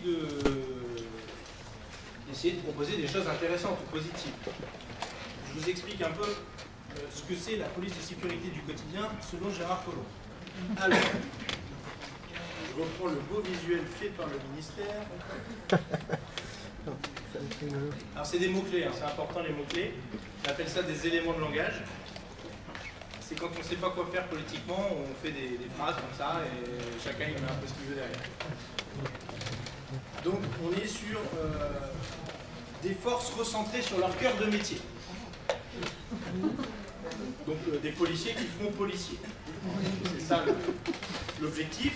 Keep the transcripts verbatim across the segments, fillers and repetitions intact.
d'essayer de, de proposer des choses intéressantes ou positives. Je vous explique un peu euh, ce que c'est la police de sécurité du quotidien selon Gérard Collomb. Alors, je reprends le beau visuel fait par le ministère. Alors c'est des mots-clés, hein, c'est important les mots-clés. On appelle ça des éléments de langage. C'est quand on ne sait pas quoi faire politiquement, on fait des, des phrases comme ça et chacun il met un peu ce qu'il veut derrière. Donc on est sur euh, des forces recentrées sur leur cœur de métier. Donc euh, des policiers qui feront policiers. C'est ça l'objectif.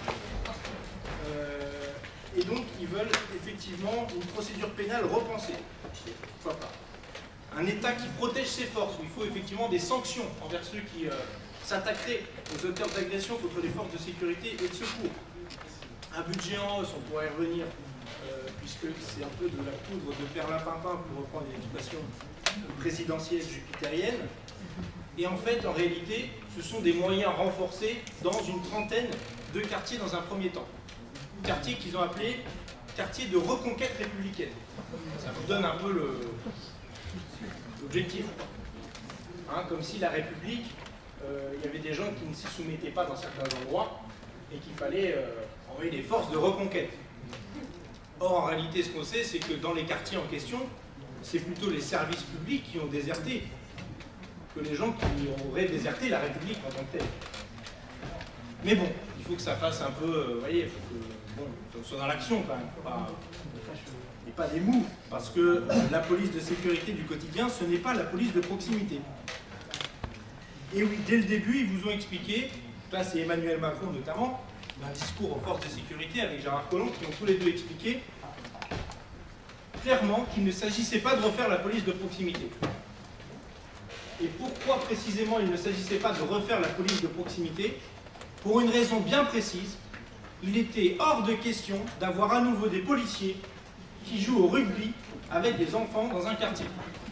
Euh, et donc ils veulent effectivement une procédure pénale repensée. Pourquoi pas? Un État qui protège ses forces, où il faut effectivement des sanctions envers ceux qui euh, s'attaqueraient aux auteurs d'agression contre les forces de sécurité et de secours. Un budget en hausse, on pourrait y revenir, euh, puisque c'est un peu de la poudre de perlimpinpin pour reprendre l'expression présidentielle jupitérienne. Et en fait, en réalité, ce sont des moyens renforcés dans une trentaine de quartiers dans un premier temps. Quartiers qu'ils ont appelés quartiers de reconquête républicaine. Ça vous donne un peu le... l'objectif. Hein, comme si la République, euh, il y avait des gens qui ne s'y soumettaient pas dans certains endroits et qu'il fallait euh, envoyer des forces de reconquête. Or, en réalité, ce qu'on sait, c'est que dans les quartiers en question, c'est plutôt les services publics qui ont déserté que les gens qui auraient déserté la République en tant que telle. Mais bon, il faut que ça fasse un peu, vous euh, voyez, il faut que bon, ça soit dans l'action quand même. Pas, et pas des mous, parce que euh, la police de sécurité du quotidien, ce n'est pas la police de proximité. Et oui, dès le début, ils vous ont expliqué, là c'est Emmanuel Macron notamment, un discours aux forces de sécurité avec Gérard Collomb, qui ont tous les deux expliqué clairement qu'il ne s'agissait pas de refaire la police de proximité. Et pourquoi précisément il ne s'agissait pas de refaire la police de proximité? Pour une raison bien précise, il était hors de question d'avoir à nouveau des policiers qui jouent au rugby avec des enfants dans un quartier.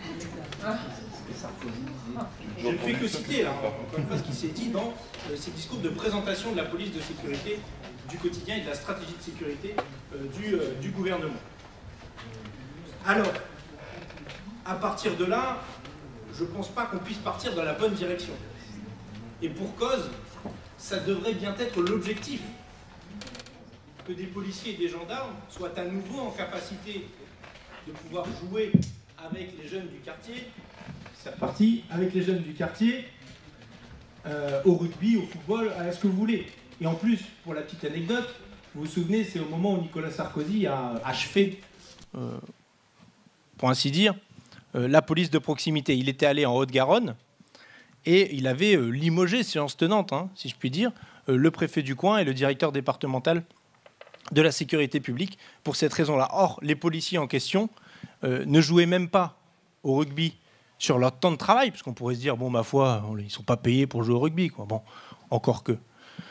Je ne fais que citer, là, encore une fois, ce qui s'est dit dans euh, ces discours de présentation de la police de sécurité du quotidien et de la stratégie de sécurité euh, du, euh, du gouvernement. Alors, à partir de là, je ne pense pas qu'on puisse partir dans la bonne direction. Et pour cause, ça devrait bien être l'objectif que des policiers et des gendarmes soient à nouveau en capacité de pouvoir jouer avec les jeunes du quartier, c'est parti, avec les jeunes du quartier, euh, au rugby, au football, à ce que vous voulez. Et en plus, pour la petite anecdote, vous vous souvenez, c'est au moment où Nicolas Sarkozy a achevé, euh, pour ainsi dire, euh, la police de proximité. Il était allé en Haute-Garonne et il avait euh, limogé, séance tenante, hein, si je puis dire, euh, le préfet du coin et le directeur départemental de la sécurité publique pour cette raison-là. Or, les policiers en question euh, ne jouaient même pas au rugby sur leur temps de travail, parce qu'on pourrait se dire, bon, ma foi, ils ne sont pas payés pour jouer au rugby, quoi. Bon, encore que.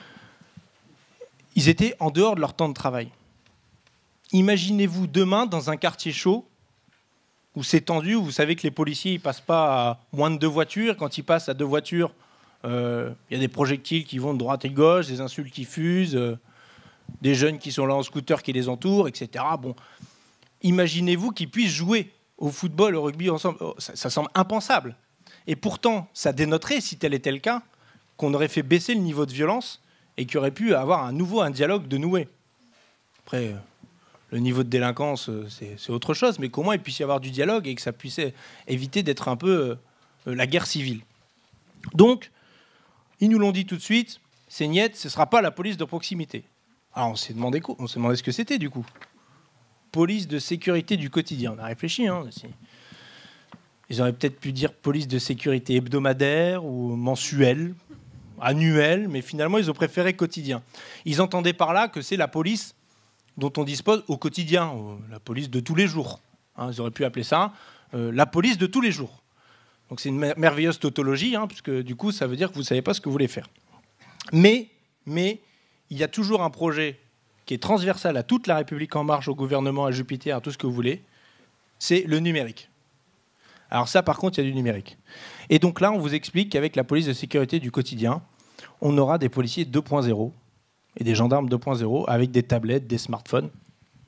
Ils étaient en dehors de leur temps de travail. Imaginez-vous demain dans un quartier chaud, où c'est tendu, où vous savez que les policiers ne passent pas à moins de deux voitures. Quand ils passent à deux voitures, il euh, y a des projectiles qui vont de droite et de gauche, des insultes qui fusent, euh, des jeunes qui sont là en scooter qui les entourent, et cetera. Bon, imaginez-vous qu'ils puissent jouer au football, au rugby ensemble. Ça, ça semble impensable. Et pourtant, ça dénoterait, si tel était le cas, qu'on aurait fait baisser le niveau de violence et qu'il y aurait pu avoir à nouveau un dialogue de noué. Après, le niveau de délinquance, c'est autre chose, mais qu'au moins il puisse y avoir du dialogue et que ça puisse éviter d'être un peu euh, la guerre civile. Donc, ils nous l'ont dit tout de suite, c'est niet, ce ne sera pas la police de proximité. Alors on s'est demandé, on s'est demandé ce que c'était du coup. Police de sécurité du quotidien. On a réfléchi. Hein, ils auraient peut-être pu dire police de sécurité hebdomadaire ou mensuelle, annuelle, mais finalement ils ont préféré quotidien. Ils entendaient par là que c'est la police dont on dispose au quotidien, la police de tous les jours. Hein, ils auraient pu appeler ça euh, la police de tous les jours. Donc c'est une merveilleuse tautologie, hein, puisque du coup ça veut dire que vous ne savez pas ce que vous voulez faire. Mais, mais il y a toujours un projet qui est transversal à toute la République en marche, au gouvernement, à Jupiter, à tout ce que vous voulez, c'est le numérique. Alors ça, par contre, il y a du numérique. Et donc là, on vous explique qu'avec la police de sécurité du quotidien, on aura des policiers deux point zéro et des gendarmes deux point zéro avec des tablettes, des smartphones.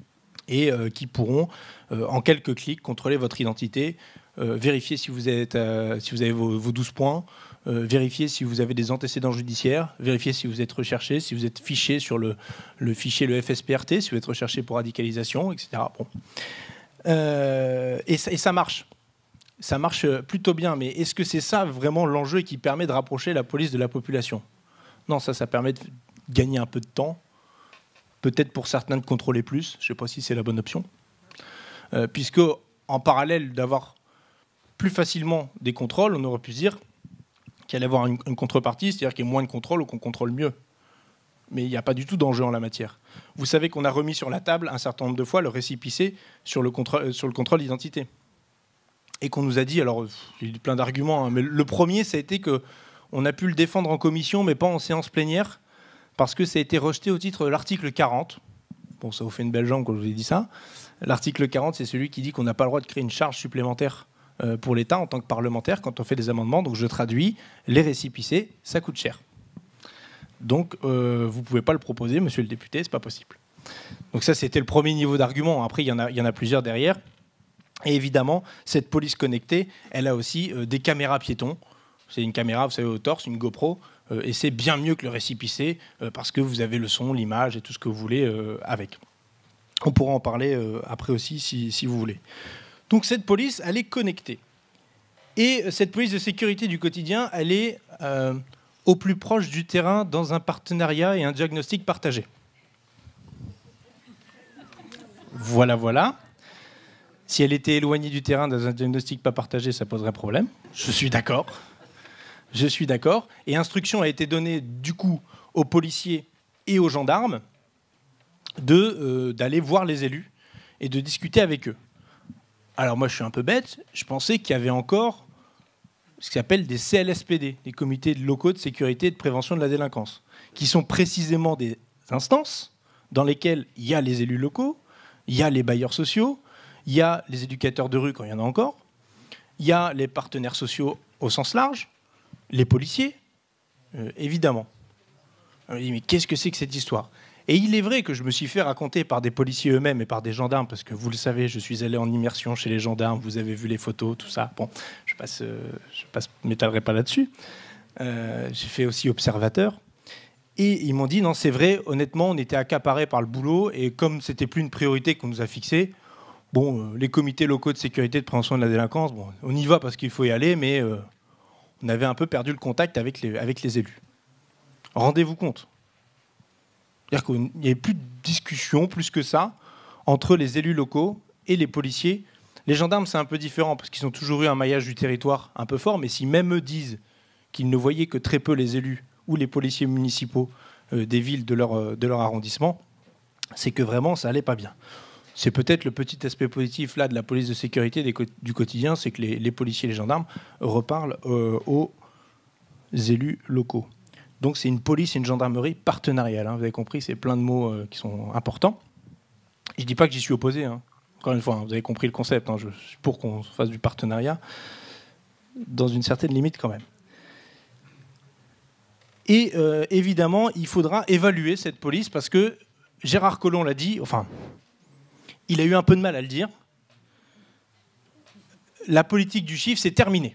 et euh, qui pourront, euh, en quelques clics, contrôler votre identité, euh, vérifier si vous, êtes, euh, si vous avez vos, vos douze points, euh, vérifier si vous avez des antécédents judiciaires, vérifier si vous êtes recherché, si vous êtes fiché sur le, le fichier, le F S P R T, si vous êtes recherché pour radicalisation, et cetera. Bon. Euh, et, ça, et ça marche. Ça marche plutôt bien, mais est-ce que c'est ça vraiment l'enjeu qui permet de rapprocher la police de la population? Non, ça, ça permet de gagner un peu de temps, peut-être pour certains de contrôler plus, je ne sais pas si c'est la bonne option, euh, puisque en parallèle d'avoir plus facilement des contrôles, on aurait pu se dire qu'il allait y avoir une, une contrepartie, c'est-à-dire qu'il y ait moins de contrôles ou qu'on contrôle mieux. Mais il n'y a pas du tout d'enjeu en la matière. Vous savez qu'on a remis sur la table un certain nombre de fois le récépissé sur le, contrôle, sur le contrôle d'identité. Et qu'on nous a dit, alors il y a eu plein d'arguments, hein, mais le premier, ça a été qu'on a pu le défendre en commission, mais pas en séance plénière, parce que ça a été rejeté au titre de l'article quarante. Bon, ça vous fait une belle jambe quand je vous ai dit ça. L'article quarante, c'est celui qui dit qu'on n'a pas le droit de créer une charge supplémentaire pour l'État en tant que parlementaire quand on fait des amendements. Donc je traduis, les récépissés, ça coûte cher. Donc euh, vous ne pouvez pas le proposer, monsieur le député, c'est pas possible. Donc ça, c'était le premier niveau d'argument. Après, il y en a, il y en a plusieurs derrière. Et évidemment, cette police connectée, elle a aussi euh, des caméras piétons. C'est une caméra, vous savez, au torse, une GoPro, euh, et c'est bien mieux que le récépissé, euh, parce que vous avez le son, l'image et tout ce que vous voulez euh, avec. On pourra en parler euh, après aussi, si, si vous voulez. Donc cette police, elle est connectée. Et cette police de sécurité du quotidien, elle est euh, au plus proche du terrain, dans un partenariat et un diagnostic partagé. Voilà, voilà. Si elle était éloignée du terrain dans un diagnostic pas partagé, ça poserait problème. Je suis d'accord. Je suis d'accord. Et instruction a été donnée, du coup, aux policiers et aux gendarmes de, euh, d'aller voir les élus et de discuter avec eux. Alors moi, je suis un peu bête. Je pensais qu'il y avait encore ce qui s'appelle des C L S P D, des comités locaux de sécurité et de prévention de la délinquance, qui sont précisément des instances dans lesquelles il y a les élus locaux, il y a les bailleurs sociaux, il y a les éducateurs de rue quand il y en a encore, il y a les partenaires sociaux au sens large, les policiers, euh, évidemment. On me dit, mais qu'est-ce que c'est que cette histoire? Et il est vrai que je me suis fait raconter par des policiers eux-mêmes et par des gendarmes, parce que vous le savez, je suis allé en immersion chez les gendarmes, vous avez vu les photos, tout ça. Bon, je passe, euh, je passe, m'étalerai pas là-dessus. Euh, j'ai fait aussi observateur. Et ils m'ont dit, non, c'est vrai, honnêtement, on était accaparés par le boulot, et comme c'était plus une priorité qu'on nous a fixée, bon, euh, les comités locaux de sécurité et de prévention de la délinquance, bon, on y va parce qu'il faut y aller, mais euh, on avait un peu perdu le contact avec les, avec les élus. Rendez-vous compte. C'est-à-dire qu'il n'y avait plus de discussion, plus que ça, entre les élus locaux et les policiers. Les gendarmes, c'est un peu différent, parce qu'ils ont toujours eu un maillage du territoire un peu fort, mais si même eux disent qu'ils ne voyaient que très peu les élus ou les policiers municipaux euh, des villes de leur, euh, de leur arrondissement, c'est que vraiment, ça n'allait pas bien. C'est peut-être le petit aspect positif là, de la police de sécurité des, du quotidien, c'est que les, les policiers et les gendarmes reparlent euh, aux élus locaux. Donc c'est une police et une gendarmerie partenariale. Hein, vous avez compris, c'est plein de mots euh, qui sont importants. Je ne dis pas que j'y suis opposé. Hein. Encore une fois, hein, vous avez compris le concept. Hein, je suis pour qu'on fasse du partenariat, dans une certaine limite quand même. Et euh, évidemment, il faudra évaluer cette police, parce que Gérard Collomb l'a dit, enfin, il a eu un peu de mal à le dire, la politique du chiffre, c'est terminé.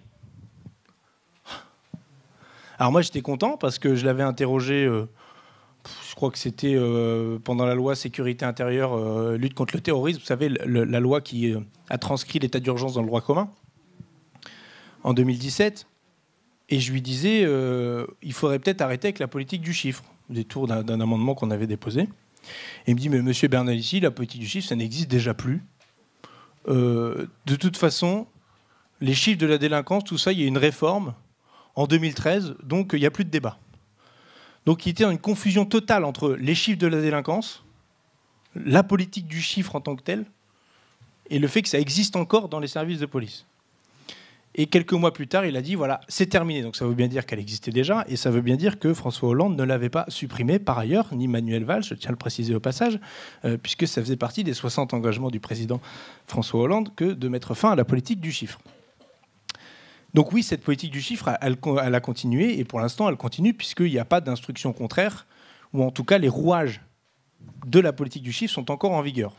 Alors moi, j'étais content parce que je l'avais interrogé, euh, je crois que c'était euh, pendant la loi sécurité intérieure, euh, lutte contre le terrorisme, vous savez, le, la loi qui euh, a transcrit l'état d'urgence dans le droit commun, en deux mille dix-sept. Et je lui disais, euh, il faudrait peut-être arrêter avec la politique du chiffre, au détour d'un, d'un amendement qu'on avait déposé. Et il me dit, mais monsieur Bernalicis, la politique du chiffre, ça n'existe déjà plus. Euh, de toute façon, les chiffres de la délinquance, tout ça, il y a une réforme en deux mille treize, donc il n'y a plus de débat. Donc il était dans une confusion totale entre les chiffres de la délinquance, la politique du chiffre en tant que telle, et le fait que ça existe encore dans les services de police. Et quelques mois plus tard, il a dit, voilà, c'est terminé. Donc ça veut bien dire qu'elle existait déjà, et ça veut bien dire que François Hollande ne l'avait pas supprimée par ailleurs, ni Manuel Valls, je tiens à le préciser au passage, euh, puisque ça faisait partie des soixante engagements du président François Hollande que de mettre fin à la politique du chiffre. Donc oui, cette politique du chiffre, elle, elle a continué, et pour l'instant, elle continue, puisqu'il n'y a pas d'instruction contraire, ou en tout cas, les rouages de la politique du chiffre sont encore en vigueur.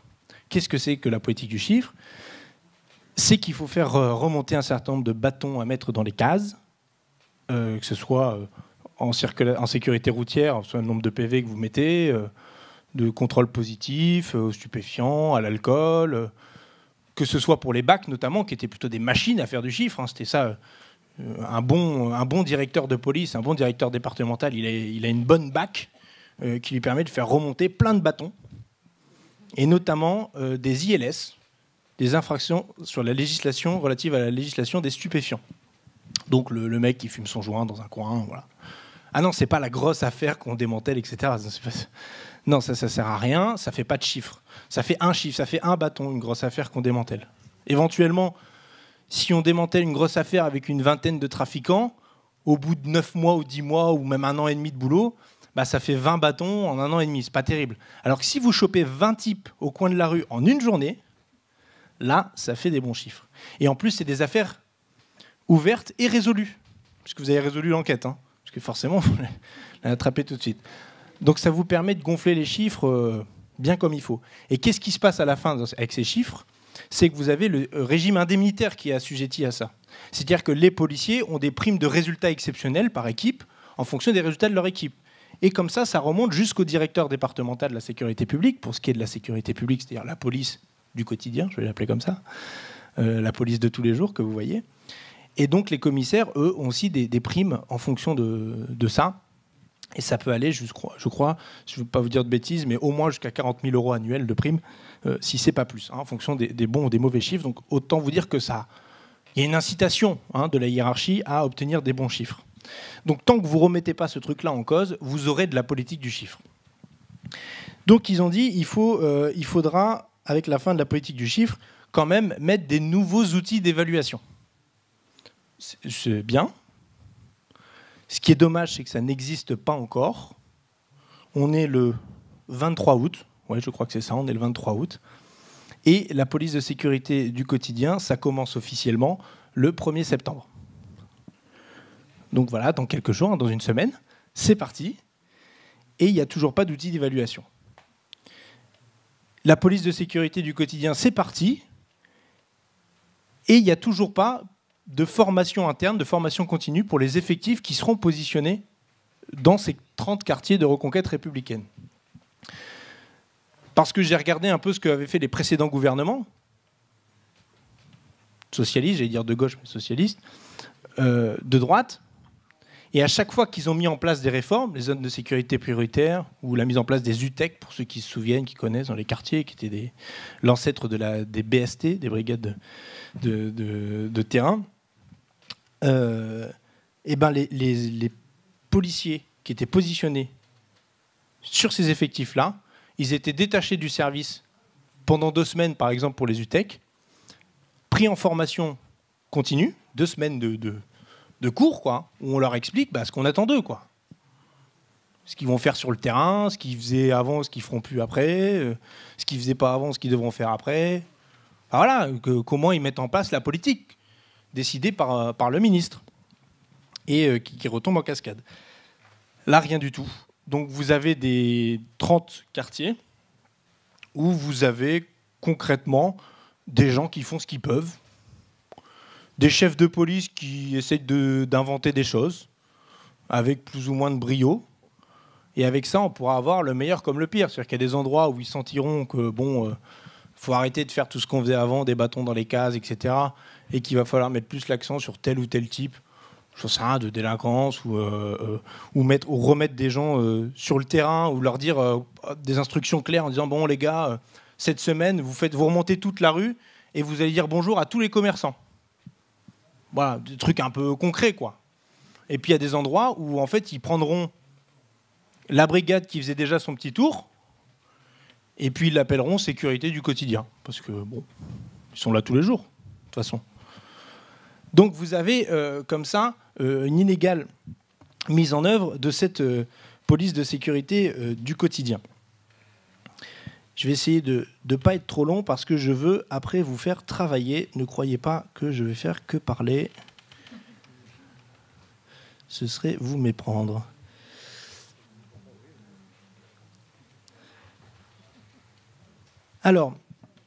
Qu'est-ce que c'est que la politique du chiffre? C'est qu'il faut faire remonter un certain nombre de bâtons à mettre dans les cases, euh, que ce soit en, en sécurité routière, soit le nombre de P V que vous mettez, euh, de contrôle positif, euh, aux stupéfiants, à l'alcool, euh, que ce soit pour les bacs notamment, qui étaient plutôt des machines à faire du chiffre. Hein, c'était ça. Euh, un, bon, un bon directeur de police, un bon directeur départemental, il a, il a une bonne bac euh, qui lui permet de faire remonter plein de bâtons, et notamment euh, des I L S, des infractions sur la législation relative à la législation des stupéfiants. Donc le, le mec qui fume son joint dans un coin, voilà. Ah non, c'est pas la grosse affaire qu'on démantèle, et cetera. Non, ça, ça sert à rien, ça fait pas de chiffre. Ça fait un chiffre, ça fait un bâton, une grosse affaire qu'on démantèle. Éventuellement, si on démantèle une grosse affaire avec une vingtaine de trafiquants, au bout de neuf mois ou dix mois ou même un an et demi de boulot, bah, ça fait vingt bâtons en un an et demi. C'est pas terrible. Alors que si vous chopez vingt types au coin de la rue en une journée, là, ça fait des bons chiffres. Et en plus, c'est des affaires ouvertes et résolues. Puisque vous avez résolu l'enquête. Hein, parce que forcément, vous l'attrapez tout de suite. Donc ça vous permet de gonfler les chiffres euh, bien comme il faut. Et qu'est-ce qui se passe à la fin avec ces chiffres? C'est que vous avez le régime indemnitaire qui est assujetti à ça. C'est-à-dire que les policiers ont des primes de résultats exceptionnels par équipe en fonction des résultats de leur équipe. Et comme ça, ça remonte jusqu'au directeur départemental de la sécurité publique, pour ce qui est de la sécurité publique, c'est-à-dire la police du quotidien, je vais l'appeler comme ça, euh, la police de tous les jours que vous voyez. Et donc les commissaires, eux, ont aussi des, des primes en fonction de, de ça. Et ça peut aller, je crois, je crois je ne veux pas vous dire de bêtises, mais au moins jusqu'à quarante mille euros annuels de primes, euh, si ce n'est pas plus, hein, en fonction des, des bons ou des mauvais chiffres. Donc autant vous dire que ça, il y a une incitation hein, de la hiérarchie à obtenir des bons chiffres. Donc tant que vous ne remettez pas ce truc-là en cause, vous aurez de la politique du chiffre. Donc ils ont dit il faut, euh, il faudra, avec la fin de la politique du chiffre, quand même mettre des nouveaux outils d'évaluation. C'est bien. Ce qui est dommage, c'est que ça n'existe pas encore. On est le vingt-trois août. Ouais, je crois que c'est ça, on est le vingt-trois août. Et la police de sécurité du quotidien, ça commence officiellement le premier septembre. Donc voilà, dans quelques jours, dans une semaine, c'est parti. Et il n'y a toujours pas d'outil d'évaluation. La police de sécurité du quotidien, c'est parti. Et il n'y a toujours pas de formation interne, de formation continue pour les effectifs qui seront positionnés dans ces trente quartiers de reconquête républicaine. Parce que j'ai regardé un peu ce qu'avaient fait les précédents gouvernements, socialistes, j'allais dire de gauche, mais socialistes, euh, de droite, et à chaque fois qu'ils ont mis en place des réformes, les zones de sécurité prioritaires, ou la mise en place des U T E C, pour ceux qui se souviennent, qui connaissent dans les quartiers, qui étaient des, l'ancêtre de la, des B S T, des brigades de, de, de, de terrain, euh, et ben les, les, les policiers qui étaient positionnés sur ces effectifs-là, ils étaient détachés du service pendant deux semaines, par exemple pour les U T E C, pris en formation continue, deux semaines de, de, de cours, quoi, où on leur explique bah, ce qu'on attend d'eux, quoi. Ce qu'ils vont faire sur le terrain, ce qu'ils faisaient avant, ce qu'ils feront plus après, euh, ce qu'ils faisaient pas avant, ce qu'ils devront faire après. Ah, voilà, que, comment ils mettent en place la politique décidée par, par le ministre et euh, qui, qui retombe en cascade. Là, rien du tout. Donc vous avez des trente quartiers où vous avez concrètement des gens qui font ce qu'ils peuvent, des chefs de police qui essayent de, d'inventer des choses avec plus ou moins de brio. Et avec ça, on pourra avoir le meilleur comme le pire. C'est-à-dire qu'il y a des endroits où ils sentiront que bon, euh, faut arrêter de faire tout ce qu'on faisait avant, des bâtons dans les cases, et cetera. Et qu'il va falloir mettre plus l'accent sur tel ou tel type, je sais rien, de délinquance, ou, euh, euh, ou, mettre, ou remettre des gens euh, sur le terrain, ou leur dire euh, des instructions claires en disant bon les gars, euh, cette semaine, vous faites, vous remontez toute la rue et vous allez dire bonjour à tous les commerçants. Voilà, des trucs un peu concrets, quoi. Et puis il y a des endroits où en fait ils prendront la brigade qui faisait déjà son petit tour, et puis ils l'appelleront sécurité du quotidien, parce que bon, ils sont là tous les jours, de toute façon. Donc vous avez euh, comme ça euh, une inégale mise en œuvre de cette euh, police de sécurité euh, du quotidien. Je vais essayer de ne pas être trop long parce que je veux après vous faire travailler. Ne croyez pas que je vais faire que parler. Ce serait vous méprendre. Alors,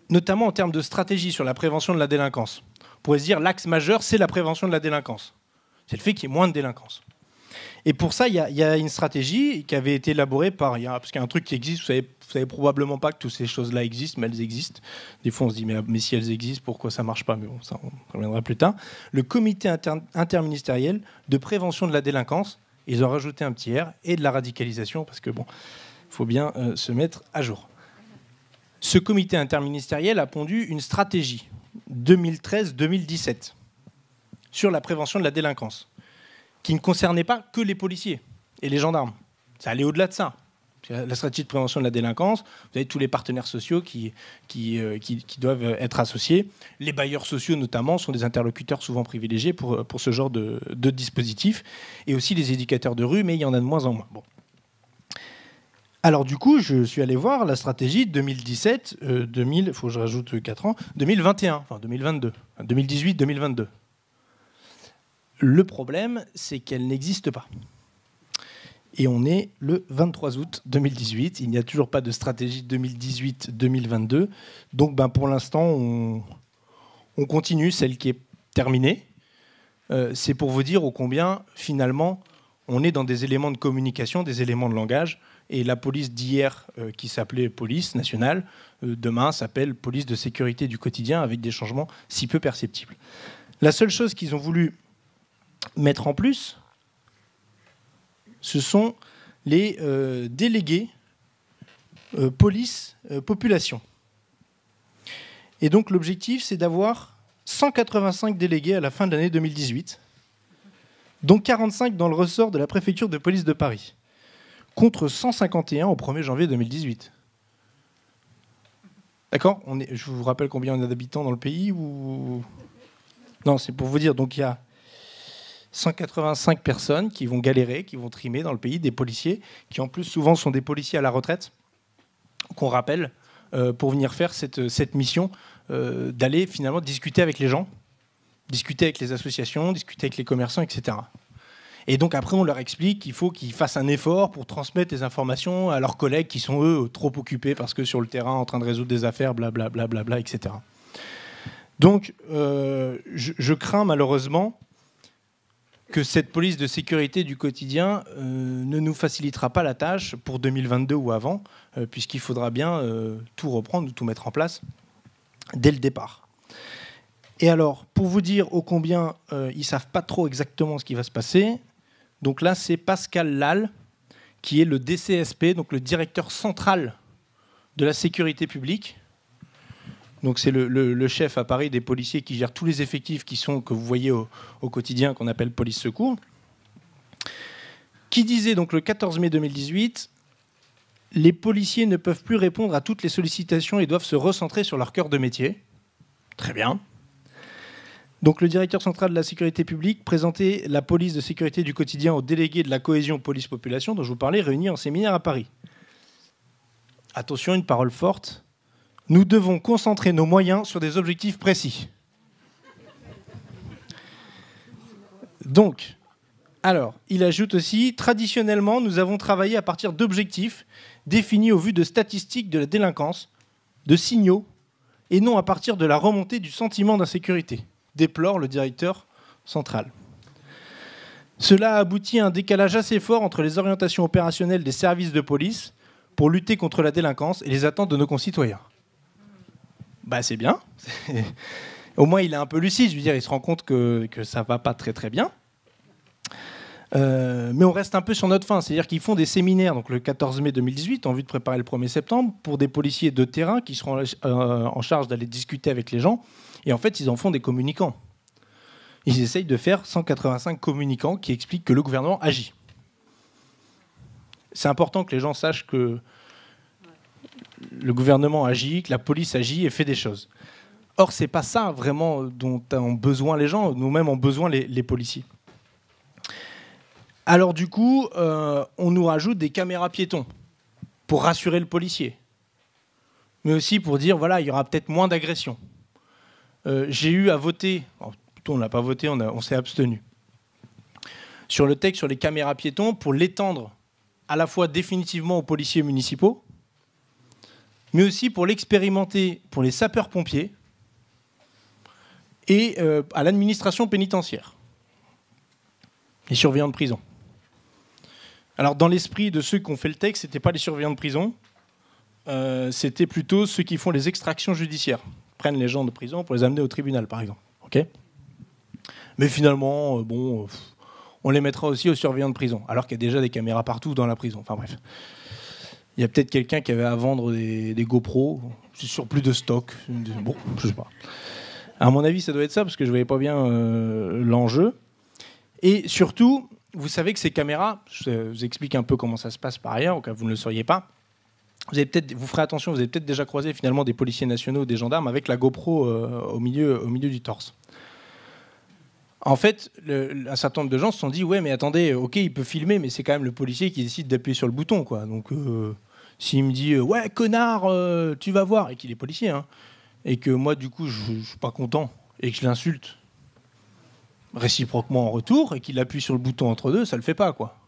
notamment en termes de stratégie sur la prévention de la délinquance. On pourrait se dire l'axe majeur, c'est la prévention de la délinquance. C'est le fait qu'il y ait moins de délinquance. Et pour ça, il y, y a une stratégie qui avait été élaborée par... Y a, parce qu'il y a un truc qui existe, vous savez, vous savez probablement pas que toutes ces choses-là existent, mais elles existent. Des fois, on se dit, mais, mais si elles existent, pourquoi ça ne marche pas? Mais bon, ça, on reviendra plus tard. Le comité inter interministériel de prévention de la délinquance, ils ont rajouté un petit R, et de la radicalisation, parce que bon, il faut bien euh, se mettre à jour. Ce comité interministériel a pondu une stratégie deux mille treize deux mille dix-sept sur la prévention de la délinquance, qui ne concernait pas que les policiers et les gendarmes. Ça allait au-delà de ça. La stratégie de prévention de la délinquance, vous avez tous les partenaires sociaux qui, qui, euh, qui, qui doivent être associés. Les bailleurs sociaux, notamment, sont des interlocuteurs souvent privilégiés pour, pour ce genre de, de dispositif. Et aussi les éducateurs de rue, mais il y en a de moins en moins. Bon. Alors du coup, je suis allé voir la stratégie deux mille dix-sept, euh, deux mille, il faut que je rajoute quatre ans, deux mille vingt et un, enfin deux mille vingt-deux, deux mille dix-huit deux mille vingt-deux. Le problème, c'est qu'elle n'existe pas. Et on est le vingt-trois août deux mille dix-huit. Il n'y a toujours pas de stratégie deux mille dix-huit deux mille vingt-deux. Donc ben, pour l'instant, on, on continue celle qui est terminée. Euh, c'est pour vous dire ô combien, finalement, on est dans des éléments de communication, des éléments de langage. Et la police d'hier, euh, qui s'appelait police nationale, euh, demain s'appelle police de sécurité du quotidien, avec des changements si peu perceptibles. La seule chose qu'ils ont voulu mettre en plus, ce sont les euh, délégués euh, police-population. Euh, Et donc l'objectif, c'est d'avoir cent quatre-vingt-cinq délégués à la fin de l'année deux mille dix-huit, dont quarante-cinq dans le ressort de la préfecture de police de Paris, contre cent cinquante et un au premier janvier deux mille dix-huit. D'accord ? On est, je vous rappelle combien on a d'habitants dans le pays ou... Non, c'est pour vous dire, donc il y a cent quatre-vingt-cinq personnes qui vont galérer, qui vont trimer dans le pays, des policiers, qui en plus souvent sont des policiers à la retraite, qu'on rappelle, euh, pour venir faire cette, cette mission, euh, d'aller finalement discuter avec les gens, discuter avec les associations, discuter avec les commerçants, et cetera. Et donc après, on leur explique qu'il faut qu'ils fassent un effort pour transmettre les informations à leurs collègues qui sont, eux, trop occupés parce que sur le terrain, en train de résoudre des affaires, blablabla, bla, bla, bla, et cetera. Donc, euh, je, je crains malheureusement que cette police de sécurité du quotidien euh, ne nous facilitera pas la tâche pour deux mille vingt-deux ou avant, euh, puisqu'il faudra bien euh, tout reprendre ou tout mettre en place dès le départ. Et alors, pour vous dire ô combien euh, ils ne savent pas trop exactement ce qui va se passer, donc là, c'est Pascal Lal, qui est le D C S P, donc le directeur central de la sécurité publique. Donc c'est le, le, le chef à Paris des policiers qui gère tous les effectifs qui sont, que vous voyez au, au quotidien, qu'on appelle police secours, qui disait donc le quatorze mai deux mille dix-huit, les policiers ne peuvent plus répondre à toutes les sollicitations et doivent se recentrer sur leur cœur de métier. Très bien. Donc le directeur central de la sécurité publique présentait la police de sécurité du quotidien aux délégués de la cohésion police-population dont je vous parlais, réunis en séminaire à Paris. Attention, une parole forte. Nous devons concentrer nos moyens sur des objectifs précis. Donc, alors, il ajoute aussi, traditionnellement, nous avons travaillé à partir d'objectifs définis au vu de statistiques de la délinquance, de signaux, et non à partir de la remontée du sentiment d'insécurité, déplore le directeur central. Cela a abouti à un décalage assez fort entre les orientations opérationnelles des services de police pour lutter contre la délinquance et les attentes de nos concitoyens. Bah, c'est bien. Au moins, il est un peu lucide. Je veux dire, il se rend compte que, que ça ne va pas très très bien. Euh, mais on reste un peu sur notre faim. C'est-à-dire qu'ils font des séminaires donc le quatorze mai deux mille dix-huit en vue de préparer le premier septembre pour des policiers de terrain qui seront euh, en charge d'aller discuter avec les gens. Et en fait, ils en font des communicants. Ils essayent de faire cent quatre-vingt-cinq communicants qui expliquent que le gouvernement agit. C'est important que les gens sachent que le gouvernement agit, que la police agit et fait des choses. Or, ce n'est pas ça vraiment dont ont besoin les gens, nous-mêmes ont besoin les, les policiers. Alors du coup, euh, on nous rajoute des caméras piétons pour rassurer le policier. Mais aussi pour dire, voilà, il y aura peut-être moins d'agressions. Euh, j'ai eu à voter, alors, plutôt on n'a pas voté, on, a, on s'est abstenu, sur le texte sur les caméras piétons pour l'étendre à la fois définitivement aux policiers municipaux, mais aussi pour l'expérimenter pour les sapeurs-pompiers et euh, à l'administration pénitentiaire, les surveillants de prison. Alors, dans l'esprit de ceux qui ont fait le texte, ce n'étaient pas les surveillants de prison, euh, c'était plutôt ceux qui font les extractions judiciaires, prennent les gens de prison pour les amener au tribunal, par exemple. Okay, mais finalement, euh, bon, euh, on les mettra aussi aux surveillants de prison, alors qu'il y a déjà des caméras partout dans la prison. Enfin bref. Il y a peut-être quelqu'un qui avait à vendre des, des GoPro, c'est sur plus de stock. Bon, je sais pas. À mon avis, ça doit être ça, parce que je ne voyais pas bien euh, l'enjeu. Et surtout, vous savez que ces caméras, je vous explique un peu comment ça se passe par ailleurs, au cas où vous ne le sauriez pas. Vous, avez peut-être, vous ferez attention, vous avez peut-être déjà croisé finalement des policiers nationaux ou des gendarmes avec la GoPro euh, au, milieu, au milieu du torse. En fait, le, un certain nombre de gens se sont dit « Ouais, mais attendez, ok, il peut filmer, mais c'est quand même le policier qui décide d'appuyer sur le bouton, quoi. » Donc, euh, s'il me dit « Ouais, connard, euh, tu vas voir », et qu'il est policier, hein, et que moi, du coup, je ne suis pas content, et que je l'insulte réciproquement en retour, et qu'il appuie sur le bouton entre deux, ça ne le fait pas, quoi.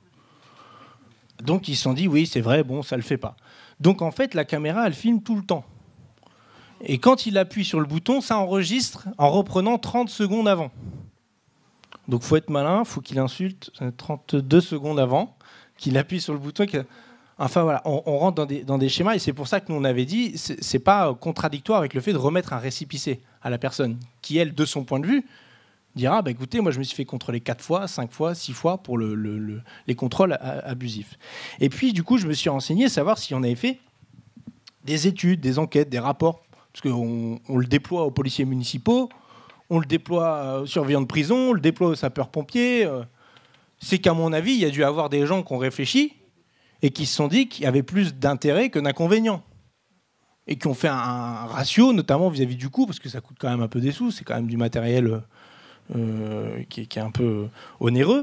Donc, ils se sont dit « Oui, c'est vrai, bon, ça ne le fait pas ». Donc, en fait, la caméra, elle filme tout le temps. Et quand il appuie sur le bouton, ça enregistre en reprenant trente secondes avant. Donc, il faut être malin, il faut qu'il insulte trente-deux secondes avant, qu'il appuie sur le bouton. Qu'il... Enfin, voilà, on, on rentre dans des, dans des schémas, et c'est pour ça que nous, on avait dit, c'est, c'est pas contradictoire avec le fait de remettre un récépissé à la personne, qui, elle, de son point de vue, dira, bah, écoutez, moi, je me suis fait contrôler quatre fois, cinq fois, six fois pour le, le, le, les contrôles abusifs. Et puis, du coup, je me suis renseigné, savoir si on avait fait des études, des enquêtes, des rapports, parce qu'on on le déploie aux policiers municipaux, on le déploie aux surveillants de prison, on le déploie aux sapeurs-pompiers. C'est qu'à mon avis, il y a dû y avoir des gens qui ont réfléchi et qui se sont dit qu'il y avait plus d'intérêt que d'inconvénients. Et qui ont fait un ratio, notamment vis-à-vis du coût, parce que ça coûte quand même un peu des sous, c'est quand même du matériel euh, qui, est, qui est un peu onéreux.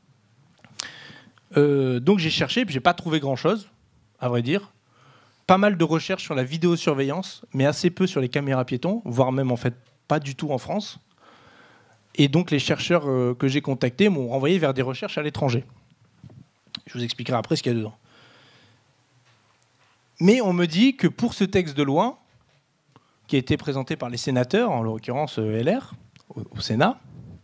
Euh, donc j'ai cherché, puis j'ai pas trouvé grand-chose, à vrai dire. Pas mal de recherches sur la vidéosurveillance, mais assez peu sur les caméras piétons, voire même en fait pas du tout en France. Et donc les chercheurs euh, que j'ai contactés m'ont renvoyé vers des recherches à l'étranger. Je vous expliquerai après ce qu'il y a dedans. Mais on me dit que pour ce texte de loi, qui a été présenté par les sénateurs, en l'occurrence euh, L R, au, au Sénat,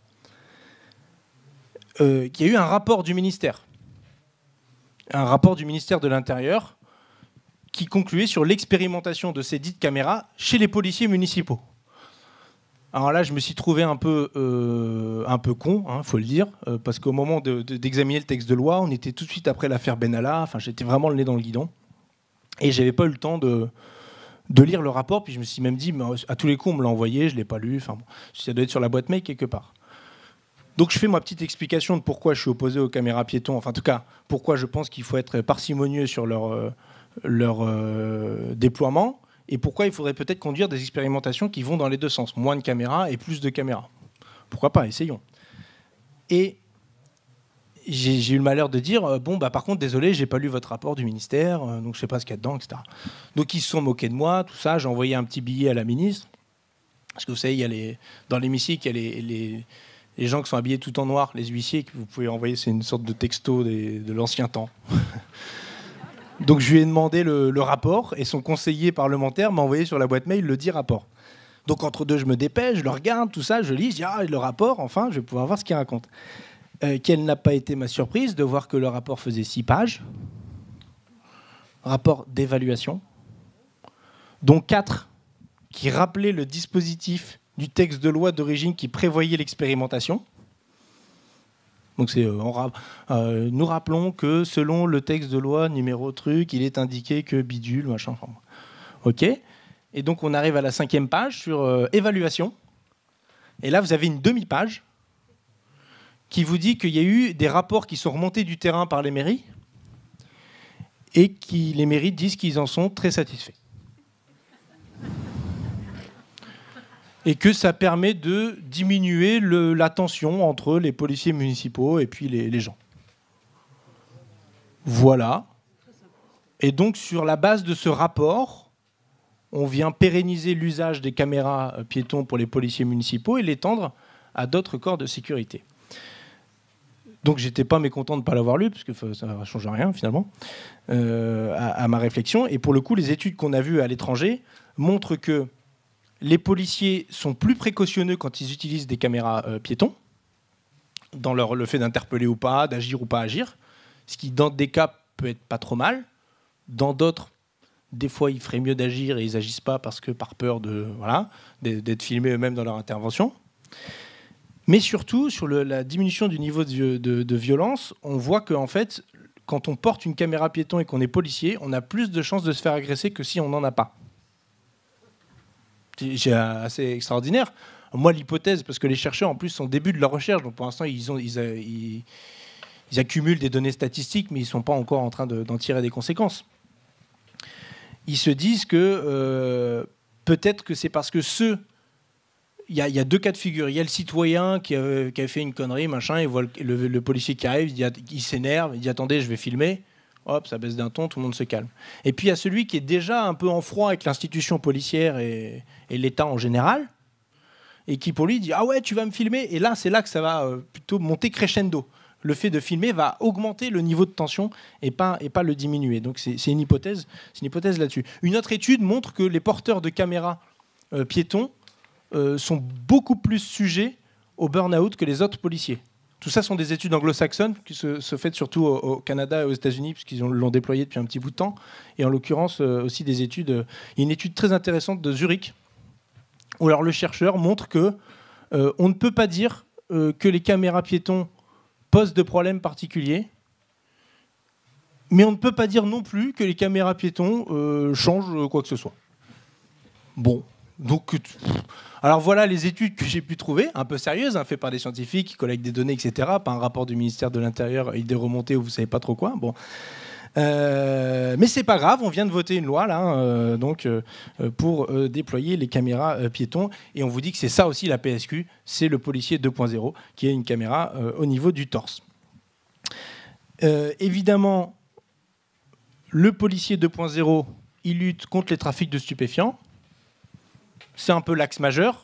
euh, qu'il y a eu un rapport du ministère. Un rapport du ministère de l'Intérieur qui concluait sur l'expérimentation de ces dites caméras chez les policiers municipaux. Alors là, je me suis trouvé un peu, euh, un peu con, il hein, faut le dire, euh, parce qu'au moment de, de, d'examiner le texte de loi, on était tout de suite après l'affaire Benalla, enfin, j'étais vraiment le nez dans le guidon, et je n'avais pas eu le temps de, de lire le rapport, puis je me suis même dit, mais à tous les coups, on me l'a envoyé, je ne l'ai pas lu, enfin, bon, ça doit être sur la boîte mail quelque part. Donc je fais ma petite explication de pourquoi je suis opposé aux caméras piétons, enfin en tout cas, pourquoi je pense qu'il faut être parcimonieux sur leur, euh, leur euh, déploiement, et pourquoi il faudrait peut-être conduire des expérimentations qui vont dans les deux sens. Moins de caméras et plus de caméras. Pourquoi pas, essayons. Et j'ai, j'ai eu le malheur de dire, euh, bon, bah, par contre, désolé, j'ai pas lu votre rapport du ministère, euh, donc je sais pas ce qu'il y a dedans, et cetera. Donc ils se sont moqués de moi, tout ça. J'ai envoyé un petit billet à la ministre. Parce que vous savez, il y a les, dans l'hémicycle, il y a les, les, les gens qui sont habillés tout en noir, les huissiers, que vous pouvez envoyer, c'est une sorte de texto des, de l'ancien temps. Donc je lui ai demandé le, le rapport et son conseiller parlementaire m'a envoyé sur la boîte mail le dit rapport. Donc entre deux, je me dépêche, je le regarde, tout ça, je lis, je dis ah, le rapport, enfin, je vais pouvoir voir ce qu'il raconte. Euh, quelle n'a pas été ma surprise de voir que le rapport faisait six pages, rapport d'évaluation, dont quatre qui rappelaient le dispositif du texte de loi d'origine qui prévoyait l'expérimentation. Donc c'est, euh, on ra- euh, nous rappelons que selon le texte de loi numéro truc, il est indiqué que bidule, machin. Enfin, ok. Et donc on arrive à la cinquième page sur euh, évaluation. Et là vous avez une demi-page qui vous dit qu'il y a eu des rapports qui sont remontés du terrain par les mairies et que les mairies disent qu'ils en sont très satisfaits. Et que ça permet de diminuer le, la tension entre les policiers municipaux et puis les, les gens. Voilà. Et donc, sur la base de ce rapport, on vient pérenniser l'usage des caméras piétons pour les policiers municipaux et l'étendre à d'autres corps de sécurité. Donc j'étais pas mécontent de ne pas l'avoir lu, parce que ça ne change rien finalement, euh, à, à ma réflexion. Et pour le coup, les études qu'on a vues à l'étranger montrent que les policiers sont plus précautionneux quand ils utilisent des caméras euh, piétons, dans leur, le fait d'interpeller ou pas, d'agir ou pas agir, ce qui dans des cas peut être pas trop mal. Dans d'autres, des fois, il ferait mieux d'agir et ils n'agissent pas parce que par peur de, voilà, d'être filmés eux-mêmes dans leur intervention. Mais surtout, sur le, la diminution du niveau de, de, de violence, on voit qu'en fait, quand on porte une caméra piéton et qu'on est policier, on a plus de chances de se faire agresser que si on n'en a pas. C'est assez extraordinaire. Moi, l'hypothèse, parce que les chercheurs, en plus, sont au début de leur recherche, donc pour l'instant, ils, ont, ils, ils, ils accumulent des données statistiques, mais ils ne sont pas encore en train de, d'en tirer des conséquences. Ils se disent que euh, peut-être que c'est parce que ceux... Il y, y a deux cas de figure. Il y a le citoyen qui a, qui a fait une connerie, machin, il voit le, le, le policier qui arrive, il, dit, il s'énerve, il dit « Attendez, je vais filmer ». Hop, ça baisse d'un ton, tout le monde se calme. Et puis il y a celui qui est déjà un peu en froid avec l'institution policière et, et l'État en général, et qui pour lui dit « Ah ouais, tu vas me filmer ». Et là, c'est là que ça va euh, plutôt monter crescendo. Le fait de filmer va augmenter le niveau de tension et pas, et pas le diminuer. Donc c'est, c'est une hypothèse, c'est une hypothèse là-dessus. Une autre étude montre que les porteurs de caméras euh, piétons euh, sont beaucoup plus sujets au burn-out que les autres policiers. Tout ça sont des études anglo-saxonnes qui se, se font surtout au, au Canada et aux États-Unis, puisqu'ils l'ont déployé depuis un petit bout de temps. Et en l'occurrence, euh, aussi des études. Euh, il y a une étude très intéressante de Zurich, où alors, le chercheur montre que euh, on ne peut pas dire euh, que les caméras piétons posent de problèmes particuliers, mais on ne peut pas dire non plus que les caméras piétons euh, changent quoi que ce soit. Bon, donc... Alors voilà les études que j'ai pu trouver, un peu sérieuses, hein, faites par des scientifiques qui collectent des données, et cetera. Pas un rapport du ministère de l'Intérieur et des remontées où vous ne savez pas trop quoi. Bon. Euh, mais c'est pas grave, on vient de voter une loi là, euh, donc, euh, pour euh, déployer les caméras euh, piétons. Et on vous dit que c'est ça aussi la P S Q, c'est le policier deux point zéro, qui est une caméra euh, au niveau du torse. Euh, évidemment, le policier deux point zéro, il lutte contre les trafics de stupéfiants. C'est un peu l'axe majeur.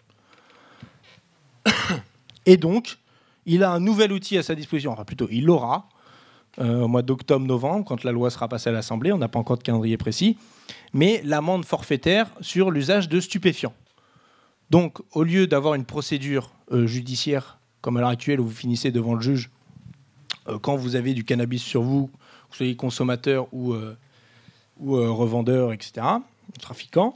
Et donc, il a un nouvel outil à sa disposition. Enfin, plutôt, il l'aura euh, au mois d'octobre-novembre, quand la loi sera passée à l'Assemblée. On n'a pas encore de calendrier précis. Mais l'amende forfaitaire sur l'usage de stupéfiants. Donc, au lieu d'avoir une procédure euh, judiciaire, comme à l'heure actuelle, où vous finissez devant le juge, euh, quand vous avez du cannabis sur vous, que vous soyez consommateur ou, euh, ou euh, revendeur, et cetera, trafiquant,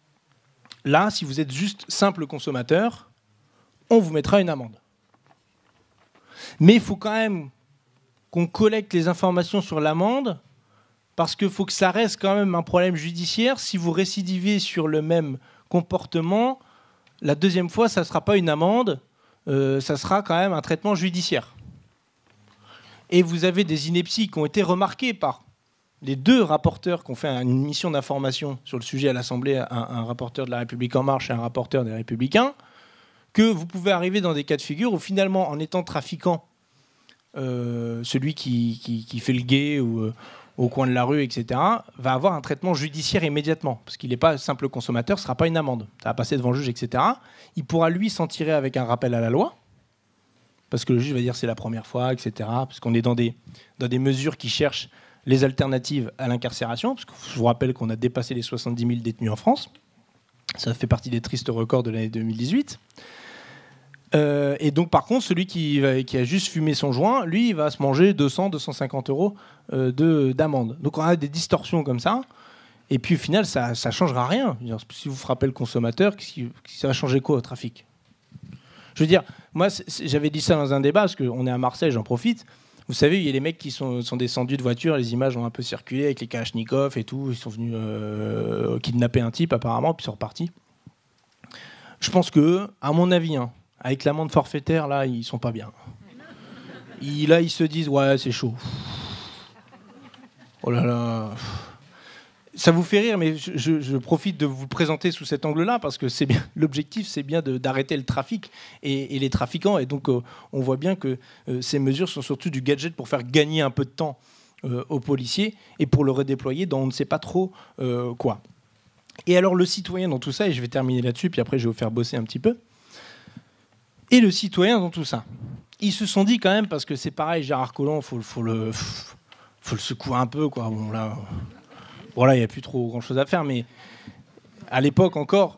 là, si vous êtes juste simple consommateur, on vous mettra une amende. Mais il faut quand même qu'on collecte les informations sur l'amende, parce qu'il faut que ça reste quand même un problème judiciaire. Si vous récidivez sur le même comportement, la deuxième fois, ça ne sera pas une amende, euh, ça sera quand même un traitement judiciaire. Et vous avez des inepties qui ont été remarquées par les deux rapporteurs qui ont fait une mission d'information sur le sujet à l'Assemblée, un, un rapporteur de La République En Marche et un rapporteur des Républicains, que vous pouvez arriver dans des cas de figure où finalement, en étant trafiquant, euh, celui qui, qui, qui fait le guet ou euh, au coin de la rue, et cetera, va avoir un traitement judiciaire immédiatement, parce qu'il n'est pas simple consommateur, ce ne sera pas une amende. Ça va passer devant le juge, et cetera. Il pourra, lui, s'en tirer avec un rappel à la loi, parce que le juge va dire c'est la première fois, et cetera, parce qu'on est dans des, dans des mesures qui cherchent les alternatives à l'incarcération, parce que je vous rappelle qu'on a dépassé les soixante-dix mille détenus en France. Ça fait partie des tristes records de l'année deux mille dix-huit. Euh, et donc, par contre, celui qui, va, qui a juste fumé son joint, lui, il va se manger deux cents à deux cent cinquante euros euh, de, d'amende. Donc, on a des distorsions comme ça. Et puis, au final, ça ne changera rien. Si vous frappez le consommateur, ça va changer quoi au trafic ? Je veux dire, moi, c'est, j'avais dit ça dans un débat, parce qu'on est à Marseille, j'en profite. Vous savez, il y a les mecs qui sont, sont descendus de voiture, les images ont un peu circulé avec les kalachnikovs et tout. Ils sont venus euh, kidnapper un type, apparemment, puis ils sont repartis. Je pense que, à mon avis, hein, avec l'amende forfaitaire, là, ils sont pas bien. Ils, là, ils se disent, ouais, c'est chaud. Oh là là. Ça vous fait rire, mais je, je, je profite de vous présenter sous cet angle-là, parce que c'est bien, l'objectif, c'est bien de, d'arrêter le trafic et, et les trafiquants. Et donc, euh, on voit bien que euh, ces mesures sont surtout du gadget pour faire gagner un peu de temps euh, aux policiers et pour le redéployer dans on ne sait pas trop euh, quoi. Et alors, le citoyen dans tout ça, et je vais terminer là-dessus, puis après, je vais vous faire bosser un petit peu. Et le citoyen dans tout ça, ils se sont dit quand même, parce que c'est pareil, Gérard Collomb, il faut, faut, le, faut le secouer un peu, quoi. Bon, là, bon, là, il n'y a plus trop grand-chose à faire, mais à l'époque encore,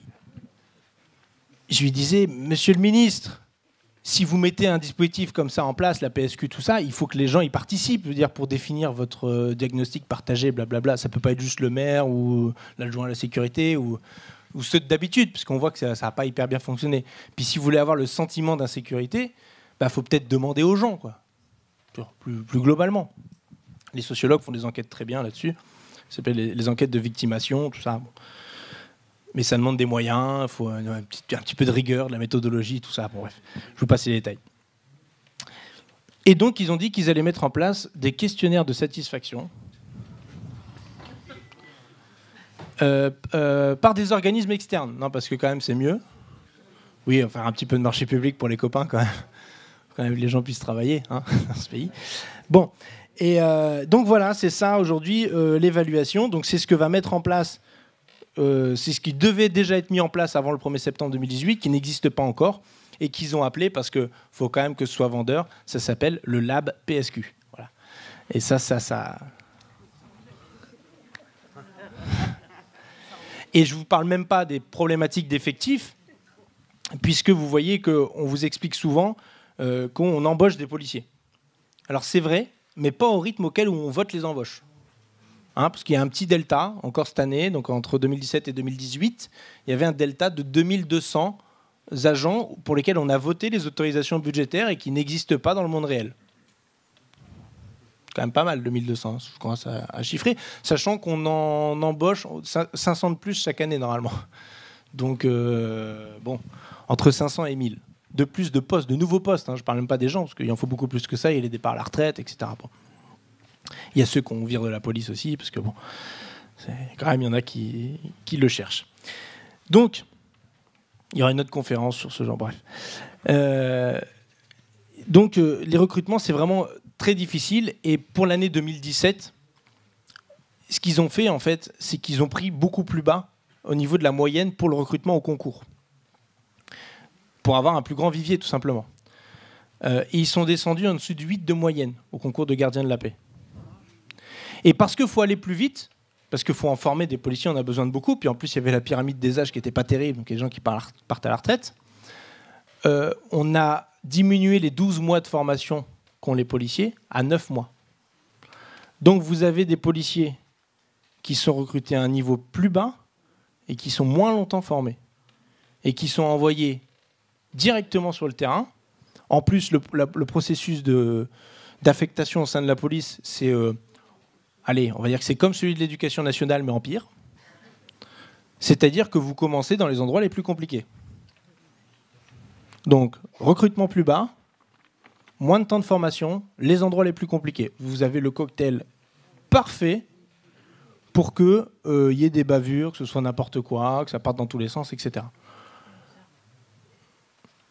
je lui disais, monsieur le ministre, si vous mettez un dispositif comme ça en place, la P S Q, tout ça, il faut que les gens y participent, je veux dire, pour définir votre euh, diagnostic partagé, blablabla. Ça ne peut pas être juste le maire ou l'adjoint à la sécurité ou, ou ceux d'habitude, puisqu'on voit que ça n'a pas hyper bien fonctionné. Puis si vous voulez avoir le sentiment d'insécurité, bah, faut peut-être demander aux gens, quoi. Plus, plus globalement. Les sociologues font des enquêtes très bien là-dessus. Ça s'appelle les, les enquêtes de victimation, tout ça. Bon. Mais ça demande des moyens, il faut un, un, petit, un petit peu de rigueur, de la méthodologie, tout ça. Bon, bref, je vous passe les détails. Et donc, ils ont dit qu'ils allaient mettre en place des questionnaires de satisfaction euh, euh, par des organismes externes. Non, parce que quand même, c'est mieux. Oui, on va faire un petit peu de marché public pour les copains, quand même. Quand même, les gens puissent travailler, hein, dans ce pays. Bon, et euh, donc voilà, c'est ça aujourd'hui, euh, l'évaluation. Donc c'est ce que va mettre en place... Euh, c'est ce qui devait déjà être mis en place avant le premier septembre deux mille dix-huit, qui n'existe pas encore, et qu'ils ont appelé, parce qu'il faut quand même que ce soit vendeur, ça s'appelle le Lab P S Q. Voilà. Et ça, ça, ça... Et je ne vous parle même pas des problématiques d'effectifs, puisque vous voyez qu'on vous explique souvent euh, qu'on embauche des policiers. Alors c'est vrai, mais pas au rythme auquel on vote les embauches. Hein, parce qu'il y a un petit delta, encore cette année, donc entre deux mille dix-sept et deux mille dix-huit, il y avait un delta de deux mille deux cents agents pour lesquels on a voté les autorisations budgétaires et qui n'existent pas dans le monde réel. C'est quand même pas mal, deux mille deux cents, je commence à, à chiffrer, sachant qu'on en embauche cinq cents de plus chaque année, normalement. Donc, euh, bon, entre cinq cents et mille. De plus de postes, de nouveaux postes, hein, je ne parle même pas des gens, parce qu'il en faut beaucoup plus que ça, il y a les départs à la retraite, et cetera. Bon. Il y a ceux qu'on vire de la police aussi, parce que bon, quand même, il y en a qui, qui le cherchent. Donc, il y aura une autre conférence sur ce genre, bref. Euh, donc, euh, les recrutements, c'est vraiment très difficile. Et pour l'année deux mille dix-sept, ce qu'ils ont fait, en fait, c'est qu'ils ont pris beaucoup plus bas au niveau de la moyenne pour le recrutement au concours, pour avoir un plus grand vivier, tout simplement. Euh, et ils sont descendus en dessous de huit de moyenne au concours de gardien de la paix. Et parce qu'il faut aller plus vite, parce qu'il faut en former des policiers, on a besoin de beaucoup, puis en plus il y avait la pyramide des âges qui n'était pas terrible, donc les gens qui partent à la retraite, euh, on a diminué les douze mois de formation qu'ont les policiers à neuf mois. Donc vous avez des policiers qui sont recrutés à un niveau plus bas et qui sont moins longtemps formés, et qui sont envoyés directement sur le terrain. En plus, le, la, le processus de, d'affectation au sein de la police, c'est... Euh, Allez, on va dire que c'est comme celui de l'éducation nationale, mais en pire. C'est-à-dire que vous commencez dans les endroits les plus compliqués. Donc, recrutement plus bas, moins de temps de formation, les endroits les plus compliqués. Vous avez le cocktail parfait pour qu'il euh, y ait des bavures, que ce soit n'importe quoi, que ça parte dans tous les sens, et cetera. Hein ?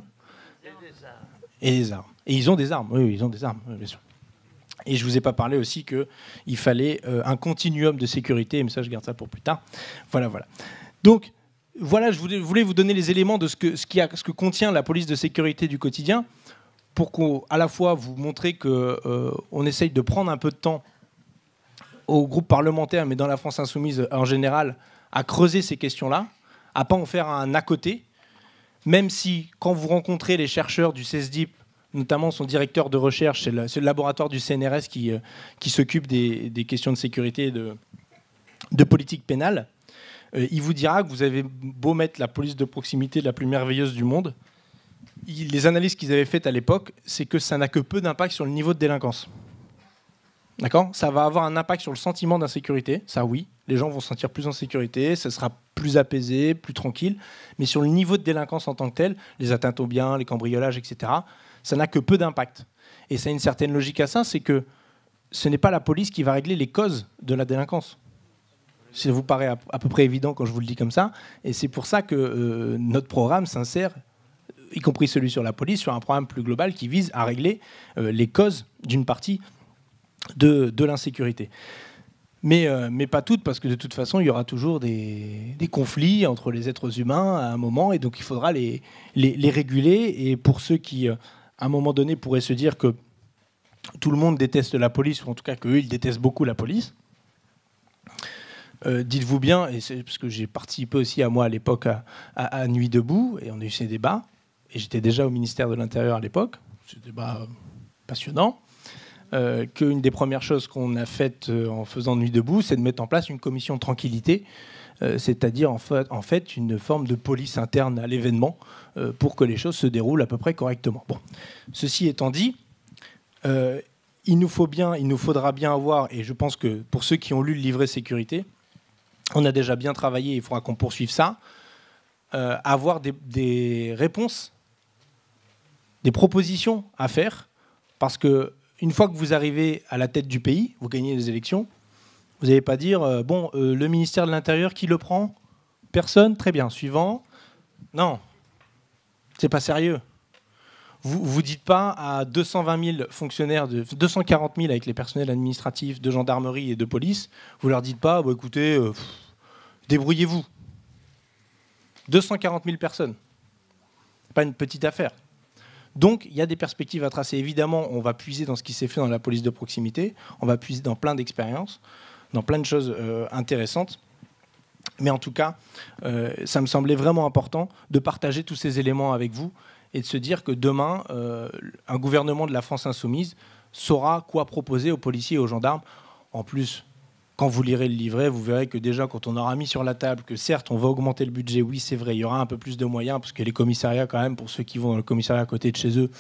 Et des armes. Et ils ont des armes, oui, ils ont des armes, oui, bien sûr. Et je ne vous ai pas parlé aussi qu'il fallait euh, un continuum de sécurité, mais ça, je garde ça pour plus tard. Voilà, voilà. Donc, voilà, je voulais, voulais vous donner les éléments de ce que, ce, qui a, ce que contient la police de sécurité du quotidien, pour qu'à la fois vous montrer qu'on euh, essaye de prendre un peu de temps au groupe parlementaire, mais dans la France insoumise en général, à creuser ces questions-là, à ne pas en faire un à côté, même si, quand vous rencontrez les chercheurs du CESDIP, notamment son directeur de recherche, c'est le, c'est le laboratoire du C N R S qui, euh, qui s'occupe des, des questions de sécurité et de, de politique pénale. Euh, il vous dira que vous avez beau mettre la police de proximité la plus merveilleuse du monde, il, les analyses qu'ils avaient faites à l'époque, c'est que ça n'a que peu d'impact sur le niveau de délinquance. D'accord ? Ça va avoir un impact sur le sentiment d'insécurité, ça oui, les gens vont se sentir plus en sécurité, ça sera plus apaisé, plus tranquille, mais sur le niveau de délinquance en tant que tel, les atteintes aux biens, les cambriolages, et cetera, ça n'a que peu d'impact. Et ça a une certaine logique à ça, c'est que ce n'est pas la police qui va régler les causes de la délinquance. Ça vous paraît à peu près évident quand je vous le dis comme ça. Et c'est pour ça que euh, notre programme s'insère, y compris celui sur la police, sur un programme plus global qui vise à régler euh, les causes d'une partie de, de l'insécurité. Mais, euh, mais pas toutes, parce que de toute façon, il y aura toujours des, des conflits entre les êtres humains à un moment, et donc il faudra les, les, les réguler. Et pour ceux qui, à un moment donné, pourraient se dire que tout le monde déteste la police, ou en tout cas qu'eux, ils détestent beaucoup la police, euh, dites-vous bien, et c'est parce que j'ai participé aussi à moi à l'époque à, à, à Nuit debout, et on a eu ces débats, et j'étais déjà au ministère de l'Intérieur à l'époque, c'est des débats passionnants, euh, qu'une des premières choses qu'on a faites euh, en faisant Nuit debout, c'est de mettre en place une commission de tranquillité, euh, c'est-à-dire en fait, en fait une forme de police interne à l'événement, euh, pour que les choses se déroulent à peu près correctement. Bon. Ceci étant dit, euh, il nous faut bien, il nous faudra bien avoir, et je pense que pour ceux qui ont lu le livret sécurité, on a déjà bien travaillé, il faudra qu'on poursuive ça, euh, avoir des, des réponses, des propositions à faire, parce que une fois que vous arrivez à la tête du pays, vous gagnez les élections, vous n'allez pas dire euh, bon, euh, le ministère de l'Intérieur, qui le prend? Personne? Très bien. Suivant? Non. C'est pas sérieux. Vous vous dites pas à deux cent vingt mille fonctionnaires, de, deux cent quarante mille avec les personnels administratifs de gendarmerie et de police, vous leur dites pas bah, écoutez, euh, pff, débrouillez-vous. deux cent quarante mille personnes. Pas une petite affaire. Donc, il y a des perspectives à tracer. Évidemment, on va puiser dans ce qui s'est fait dans la police de proximité, on va puiser dans plein d'expériences, dans plein de choses euh, intéressantes. Mais en tout cas, euh, ça me semblait vraiment important de partager tous ces éléments avec vous et de se dire que demain, euh, un gouvernement de la France insoumise saura quoi proposer aux policiers et aux gendarmes. En plus, quand vous lirez le livret, vous verrez que déjà, quand on aura mis sur la table que certes, on va augmenter le budget, oui, c'est vrai, il y aura un peu plus de moyens, parce que les commissariats, quand même, pour ceux qui vont dans le commissariat à côté de chez eux,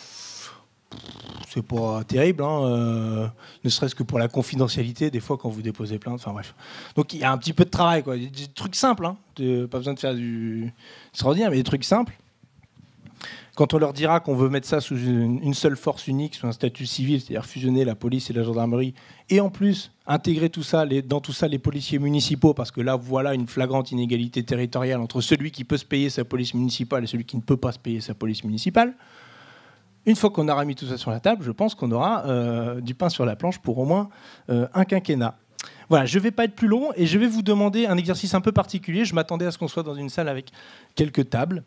c'est pas terrible, hein, euh, ne serait-ce que pour la confidentialité, des fois, quand vous déposez plainte, enfin bref. Donc, il y a un petit peu de travail, quoi. Des trucs simples, hein, de, pas besoin de faire du extraordinaire, mais des trucs simples. Quand on leur dira qu'on veut mettre ça sous une, une seule force unique, sous un statut civil, c'est-à-dire fusionner la police et la gendarmerie, et en plus intégrer tout ça, les, dans tout ça les policiers municipaux, parce que là, voilà une flagrante inégalité territoriale entre celui qui peut se payer sa police municipale et celui qui ne peut pas se payer sa police municipale. Une fois qu'on aura mis tout ça sur la table, je pense qu'on aura euh, du pain sur la planche pour au moins euh, un quinquennat. Voilà, je ne vais pas être plus long et je vais vous demander un exercice un peu particulier. Je m'attendais à ce qu'on soit dans une salle avec quelques tables.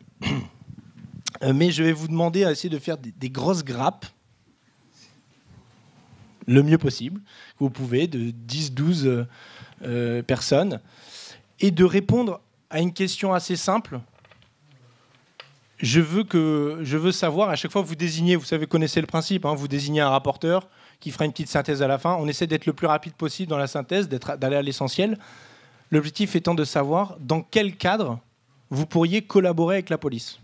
Mais je vais vous demander à essayer de faire des, des grosses grappes, le mieux possible, vous pouvez, de dix douze euh, personnes, et de répondre à une question assez simple. Je veux, que, je veux savoir, à chaque fois vous désignez, vous savez, connaissez le principe, hein, vous désignez un rapporteur qui fera une petite synthèse à la fin. On essaie d'être le plus rapide possible dans la synthèse, d'aller à l'essentiel. L'objectif étant de savoir dans quel cadre vous pourriez collaborer avec la police.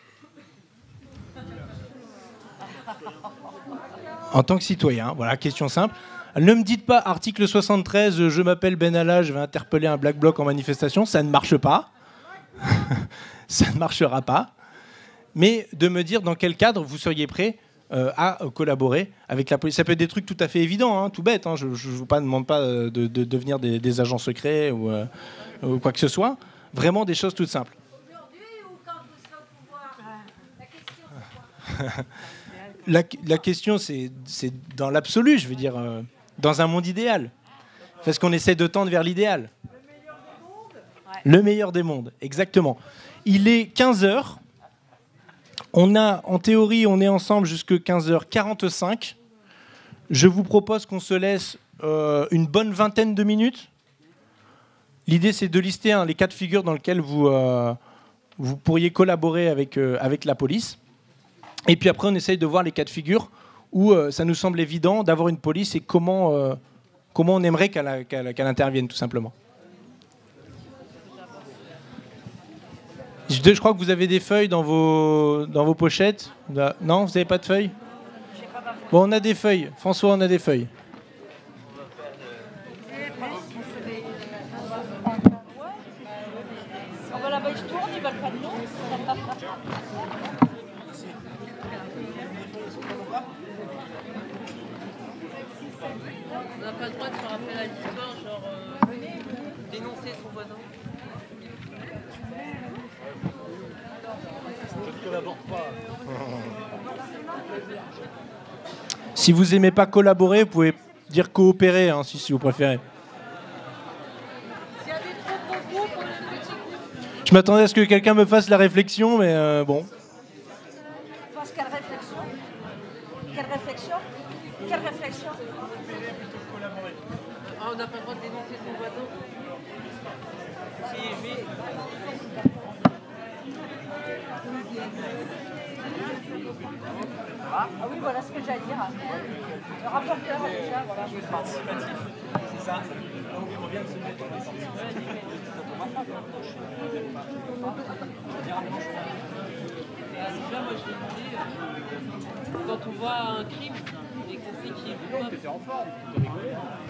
En tant que citoyen, voilà, question simple. Ne me dites pas article soixante-treize, je m'appelle Ben Allah, je vais interpeller un Black Bloc en manifestation, ça ne marche pas. Ça ne marchera pas. Mais de me dire dans quel cadre vous seriez prêt euh, à collaborer avec la police. Ça peut être des trucs tout à fait évidents, hein, tout bête. Hein, je ne vous pas, demande pas de, de devenir des, des agents secrets ou, euh, ou quoi que ce soit. Vraiment des choses toutes simples. Aujourd'hui ou quand vous serez au pouvoir ? La question, La, la question, c'est dans l'absolu, je veux dire, euh, dans un monde idéal. Parce qu'on essaie de tendre vers l'idéal. Le meilleur des mondes ? Ouais. Le meilleur des mondes, exactement. Il est quinze heures. On a, en théorie, on est ensemble jusqu'à quinze heures quarante-cinq. Je vous propose qu'on se laisse euh, une bonne vingtaine de minutes. L'idée, c'est de lister hein, les cas de figure dans lesquels vous, euh, vous pourriez collaborer avec, euh, avec la police. Et puis après, on essaye de voir les cas de figure où euh, ça nous semble évident d'avoir une police et comment, euh, comment on aimerait qu'elle qu'elle, qu'elle intervienne, tout simplement. Je, je crois que vous avez des feuilles dans vos, dans vos pochettes. Non, vous n'avez pas de feuilles? Bon, on a des feuilles. François, on a des feuilles. On va là-bas, ils tournent, ils veulent pas de nous. On n'a pas le droit de se rappeler la l'histoire, genre euh, dénoncer son voisin. Je ne collabore pas. Si vous n'aimez pas collaborer, vous pouvez dire coopérer, hein, si, si vous préférez. Je m'attendais à ce que quelqu'un me fasse la réflexion, mais euh, bon. Fasse quelle réflexion? Quelle réflexion? Quelle réflexion? Ah, on n'a pas le droit de dénoncer son voisin. Si, mais... Ah oui, voilà ce que j'allais dire. Le rapporteur, déjà, voilà. C'est ça. Donc il revient de se mettre en Déjà, moi, je l'ai demandé, euh, quand on voit un crime et qu'on sait qu'il est coupable. T'étais en forme, t'es rigolé.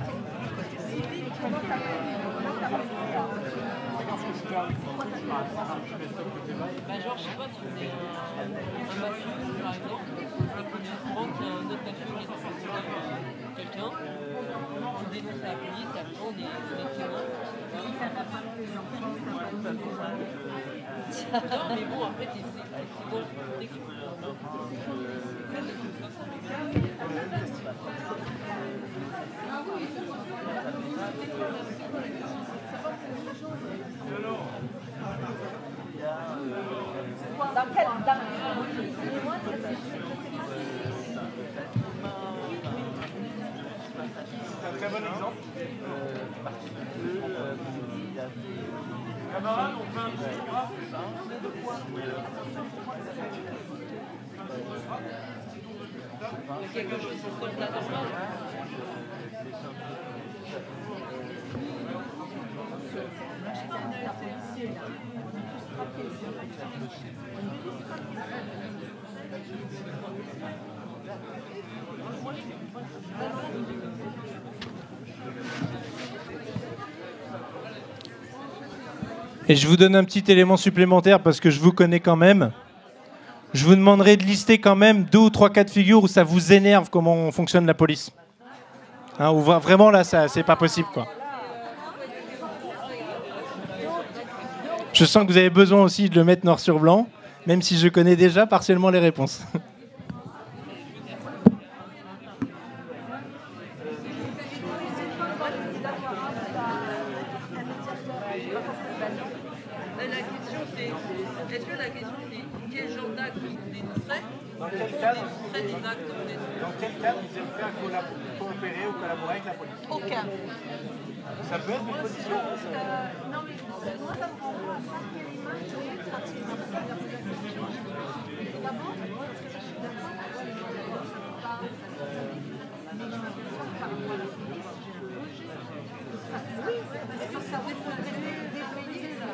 Bah, genre, je sais pas si on est un, un mafieux, par exemple, on est au courant qu'il y a un autre mafieux qui est en train de tuer quelqu'un, on dénonce à la police, et après on est, on est témoin. Non, mais bon, après, c'est c'est bon, dès qu'il Dans quel... Dans... Excusez-moi, C'est un très bon exemple. Camarades, on fait un petit graphe. y a quelque chose qui se colle là dans le Et je vous donne un petit élément supplémentaire parce que je vous connais quand même. Je vous demanderai de lister quand même deux ou trois cas de figure où ça vous énerve comment fonctionne la police. Hein, où vraiment là, ça, c'est pas possible, quoi. Je sens que vous avez besoin aussi de le mettre noir sur blanc, même si je connais déjà partiellement les réponses. La question c'est, est-ce que la question c'est quel genre d'acte vous dénoncerez? Dans quel cadre, Très des actes que vous dénoncerez. dans quel cadre vous êtes prêt à collab- coopérer ou collaborer avec la police? aucun. Ça peut être une position. Non, mais moi, ça me rend pas à marquer l'image de l'ultratisme. D'abord, moi, ce que je suis d'accord, oui, parce que ça reflète des pays, là.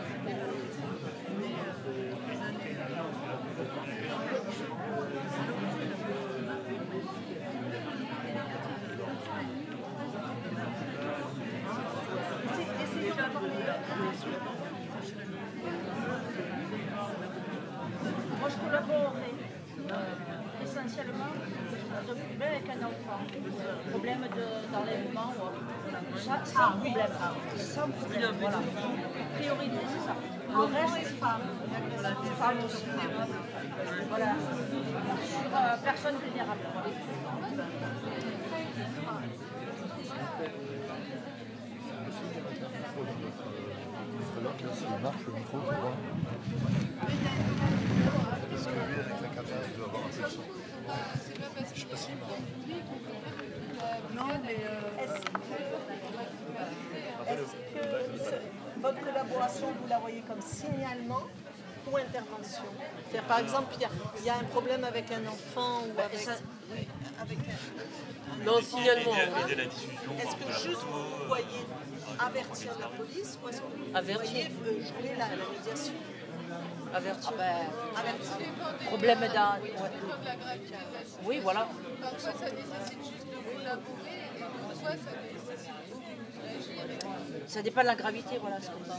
Moi, je collaborerai euh, essentiellement je- même avec un enfant. Problème de- d'enlèvement ou autre. Ça, sans problème. Sans problème, voilà. Priorité, c'est ça. Le reste, femmes aussi. Voilà. Sur euh, personne vulnérable. Ça marche le micro, je vois. Parce que lui, avec la caméra, il doit avoir un peu de son. Je sais pas s'il marche. Non, mais euh, est-ce est-ce que ce- votre collaboration, vous la voyez comme signalement ou intervention? C'est-à-dire, par exemple, il y, a, il y a un problème avec un enfant ou avec, avec un... Non, signalement. Est-ce que juste vous voyez avertir la police ou est-ce que vous Avertir. voyez euh, jouer la, la médiation? Avertir. Avertir. Problème d'un. Oui, voilà. Parfois, ça nécessite juste de collaborer et parfois, ça nécessite beaucoup d'agir. Ça dépend de la gravité, voilà ce qu'on disait.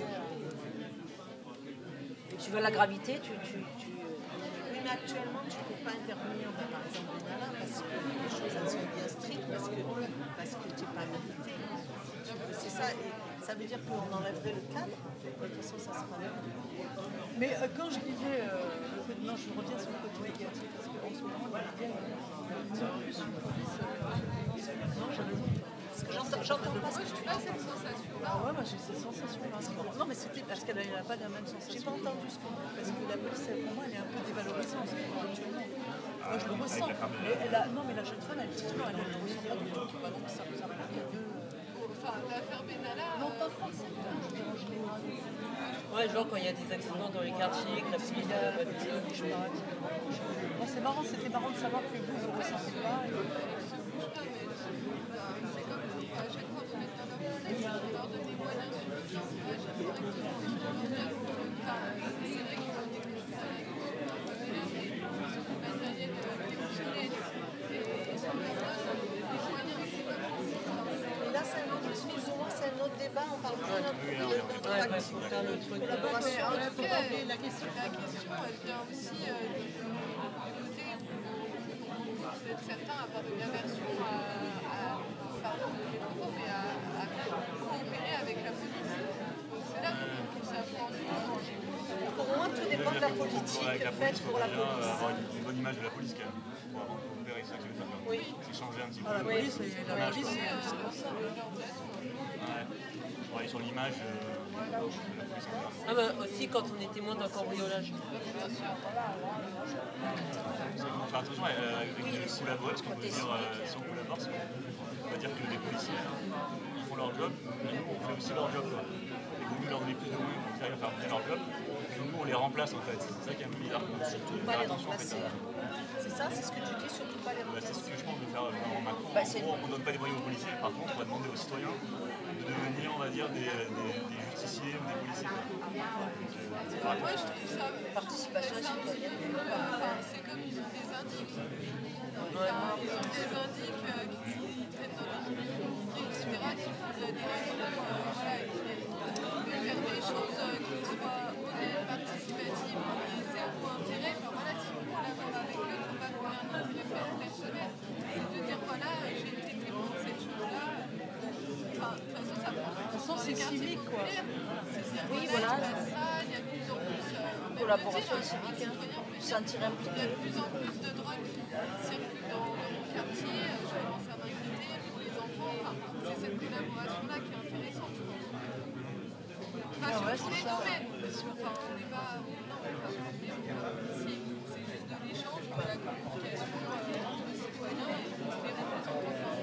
Tu veux la gravité, tu. tu, tu... Oui, mais actuellement, tu ne peux pas intervenir, par exemple, là, parce que les choses elles sont bien strictes, parce que, parce que tu n'es pas milité. C'est ça, et ça veut dire qu'on enlèverait le cadre. De toute façon, ça sera là. Mais euh, quand je disais, euh, le côté- non, je reviens sur le côté négatif, parce qu'en ce moment, les médias, ils ont plus une police. euh, non, j'ai raison. Parce que j'entends j'entends pas ce Moi, que je tu n'ai pas dis. cette sensation-là. Ah ouais, moi j'ai cette sensation-là. Non, mais c'était parce qu'elle n'a pas la même sensation. J'ai pas entendu ce qu'on dit, parce que la police, pour moi, elle est un peu dévalorisée en ce moment, actuellement. Moi, je le ressens. Mais elle a... Non, mais la jeune femme, elle dit non, elle ne le ressent pas du tout. Bah non, ça ça m'a l'air de... Enfin, l'affaire Benalla. Non, pas forcément. Je veux dire, je l'ai- Ouais, genre quand il y a des accidents dans les quartiers, que la police Il y n'a a pas de des je sais pas. Bon, c'est marrant, c'était marrant de savoir que vous, vous ne ressentez pas. Et... C'est comme à chaque fois qu'on est dans leur police, on leur donne des moyens suffisants. À chaque fois qu'ils font des choses bien. Enfin, c'est vrai qu'ils ont des matériels exceptionnels. Et ils ont besoin des moyens aussi comme Et là, c'est un autre, excusez-moi, c'est un autre débat. On parle plus de Ouais, ouais, faut faire le truc. Mais collaboration. après, la question, la question, elle vient aussi euh, du côté où vous êtes certains à avoir une aversion à, à pardon de mes propos, mais à, à coopérer avec la police. Donc c'est là que ça prend du temps. Pour moi, tout dépend de la politique Avec la faite police, il faut pour la déjà police. avoir une, une bonne image de la police quand même. Pour avoir coopéré, c'est ça que je veux dire. Oui. C'est changer un petit peu. Ah, la Ouais. police, c'est- la police, c'est indispensable. Travailler sur l'image euh, de la police en général. Ah bah aussi quand on est témoin d'un cambriolage. Il faut faire attention euh, avec les collaborer, parce qu'on peut dire, euh, si on collabore, c'est on va dire que les policiers, ils font leur job, mais nous, on fait aussi leur job. Quoi. Et que nous, leur donner plus de moyens pour qu'ils arrivent à faire bien leur job, que nous, on les remplace en fait. C'est ça qui est un peu bizarre. Donc, surtout, Pas faire les attention en fait. remplacer. C'est ça, c'est ce que tu dis, surtout pas les Bah, c'est ce remplacer. que je pense de faire euh, en Macron. Bah, En c'est- gros, on ne donne pas des moyens aux policiers, par contre, on va demander aux citoyens de devenir, on va dire, des, des, des justiciers ou des policiers. Quoi. Donc, euh, faut faire Moi, je attention. trouve ça. Participation les indiques, enfin, c'est comme ils ont des indiques. Enfin, ils ont des indiques euh, qui traînent dans les communiqués, et cetera, qui font des réunions, euh, voilà, et qui veulent faire des choses euh, qui soient honnêtes, participatives, et zéro intérêt. Enfin, voilà, si on collabore avec eux, il ne faut pas qu'on ait un intérêt personnel. C'est de dire, voilà, j'ai été témoin de cette chose-là. Enfin, de toute façon, ça prend De toute façon, c'est civique, quoi. Oui, voilà. Il y a ça, il y a de plus en plus. euh, même Collaboration le dire, civique, un hein. citoyen peut Se dire, sentir il y a impliqué. de plus en plus de drogue qui circulent dans, dans mon quartier, euh, je commence à m'inquiéter pour les enfants. Enfin, c'est cette collaboration-là qui est intéressante, je pense. Pas sur tous les domaines, parce que, enfin, on n'est pas. Non, on n'est pas formé au policier. C'est juste de l'échange, de la communication euh, entre citoyens et les représentants.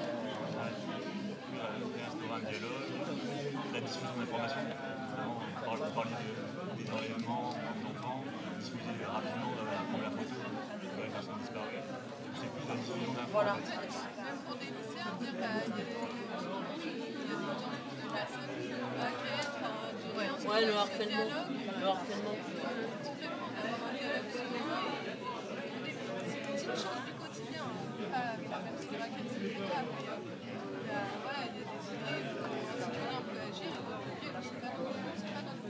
Réinstaurer un dialogue, la diffusion d'informations. Avant, on parle- on parlait de, des enlèvements d'enfants, diffuser rapidement, euh, prendre la photo, que la personne disparue. C'est plus la diffusion d'informations. Voilà. Même pour des lycéens, dire bah, il y a de plus en plus de personnes qui nous raquettent, enfin, de réinstaurer Ouais, le ce harcèlement. dialogue. Le harcèlement. Complètement d'avoir un dialogue serein. C'est des petites choses du quotidien, hein. Pas, enfin, même si les raquettes c'est plus grave, mais euh, il y a, voilà, il y a des idées où un citoyen peut agir et d'autres idées où c'est pas notre c'est pas notre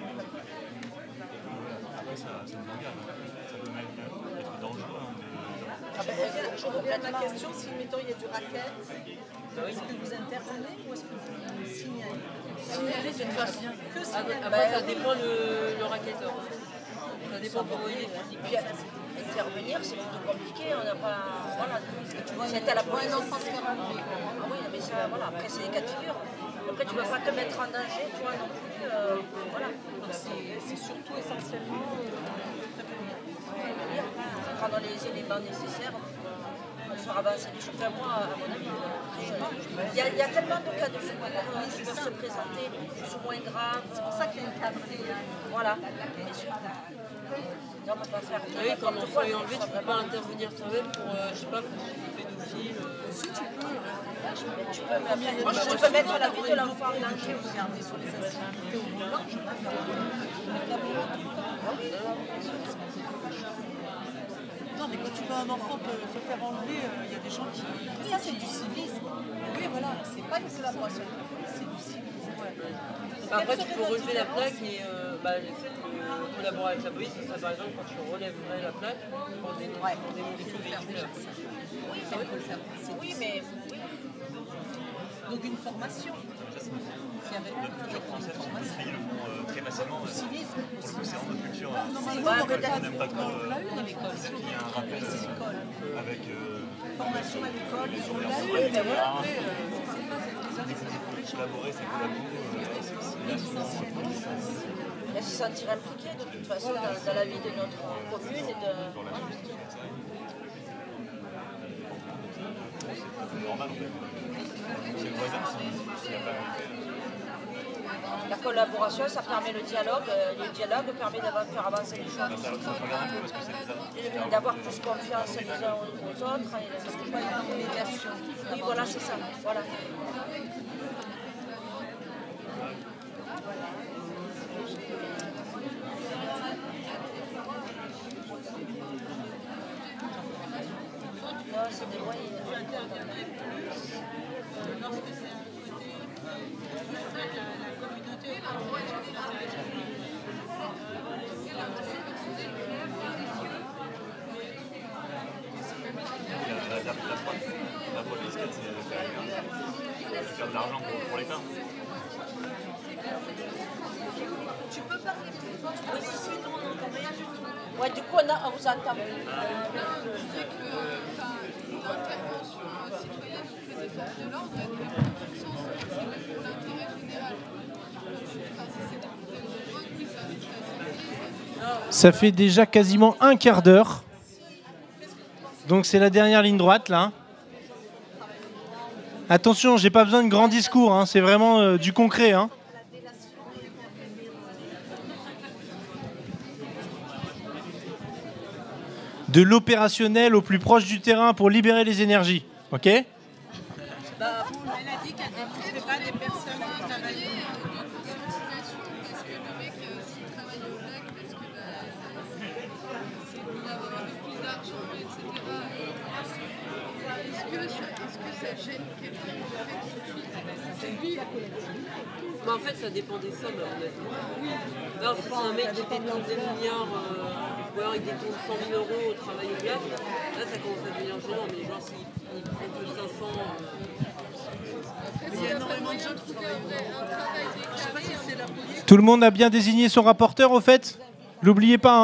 Après, ça, ça nous engage. hein. Ça peut même être dangereux hein, de- d'avoir Ah ben, reviens- je reviens à ma question, si mettons il y a du racket, est-ce que vous intervenez ou est-ce que vous signalez? Signaler, c'est une façon. Que Après, signaler? après, ça dépend le, le racketteur. en fait. Ça dépend comment il est physique. Puis intervenir, c'est plutôt compliqué, on n'a pas. Voilà, si t'as la police en France Ah oui, mais ça, voilà, après c'est des cas de figure. Après tu ne peux pas te mettre en danger, tu vois, non plus. euh, voilà. C'est surtout essentiellement Prévenir, prendre les éléments nécessaires pour faire avancer les choses. Enfin, moi, à mon avis, euh, il y, a, il y a tellement de cas de figure qui peuvent se présenter, plus ou moins graves. C'est pour ça qu'il y a une cadre. Voilà, bien sûr. On ne peut pas faire. Oui, quand l'enfant est enlevé, tu ne peux pas intervenir toi-même pour, euh, je sais pas, pour des pédophiles. Euh... Si tu peux, Tu peux, mais après, moi, je peux mettre la vie de l'enfant en danger aussi. regarder sur les incivilités au volant, je Non, mais quand tu vois un enfant te, se faire enlever, euh, il y a des gens qui. Mais ça, c'est du civisme. Oui, voilà, c'est pas une collaboration, c'est du civisme. Ouais. Après, tu peux relever la plaque et euh, bah, euh, collaborer avec la police. Ça, par exemple, quand tu relèverais la plaque pour dénoncer Ouais. pour dénoncer le véhicule. Oui, mais, oui, mais donc une formation. Qui avait Notre culture française, on le fait, ils le font euh, très facilement. euh, civisme. Pour le coup, c'est vraiment notre culture. Ouais, Normalement, on aurait On n'aime pas trop. euh, Il y a un rappel euh, avec. euh, formation à l'école, les on l'a journées eu, mais voilà. scolaires. Après, euh, c'est pas des années, c'est pour les gens. Collaborer, c'est collaborer. Elle se sentir impliquée de toute façon dans, dans la vie de notre commune et de. C'est normal en fait. C'est le voisin s'il n'y a pas fait. La collaboration, ça permet le dialogue. euh, Le dialogue permet de faire avancer les choses. Ça, ça regarde un peu parce que c'est des Et d'avoir plus confiance les uns aux autres. Et- Oui, voilà, c'est ça. Voilà. Non, c'est des moyens. La, la, la, la police, c'est de faire, de faire de l'argent pour, pour l'État. Tu peux parler pour toi, oui, si, si, non, on n'entend rien du tout. Ouais, du coup, on, a, on vous entend. Je disais que enfin, l'intervention citoyenne auprès des forces de l'ordre doit être prise en conscience pour l'intérêt général. Enfin, si c'est dans le vote, oui, ça c'est Ça fait déjà quasiment un quart d'heure. Donc c'est la dernière ligne droite là. Attention, j'ai pas besoin de grands discours, hein, c'est vraiment euh, du concret. Hein. De l'opérationnel au plus proche du terrain pour libérer les énergies. Ok ? Bah, elle a dit qu'elle ne fait pas des personnes qui travaillent. parce que le mec, euh, s'il travaille au lac, parce que bah, c'est pour avoir un peu plus d'argent, et cetera. Est-ce que, est-ce que ça gêne quelqu'un qui fait tout de suite c'est lui Bah, en fait, ça dépend des sommes, à mon avis. Non, si c'est un mec qui détourne des milliards, euh, ou alors il détourne cent mille euros au travail au lac, là, ça commence à devenir gênant. Mais genre, s'il il prend que cinq cents... Euh... il y a énormément de gens qui trouvent un, vrai, un travail déclaré. Je sais pas si c'est la police. Tout le monde a bien désigné son rapporteur au fait ? L'oubliez pas, hein ?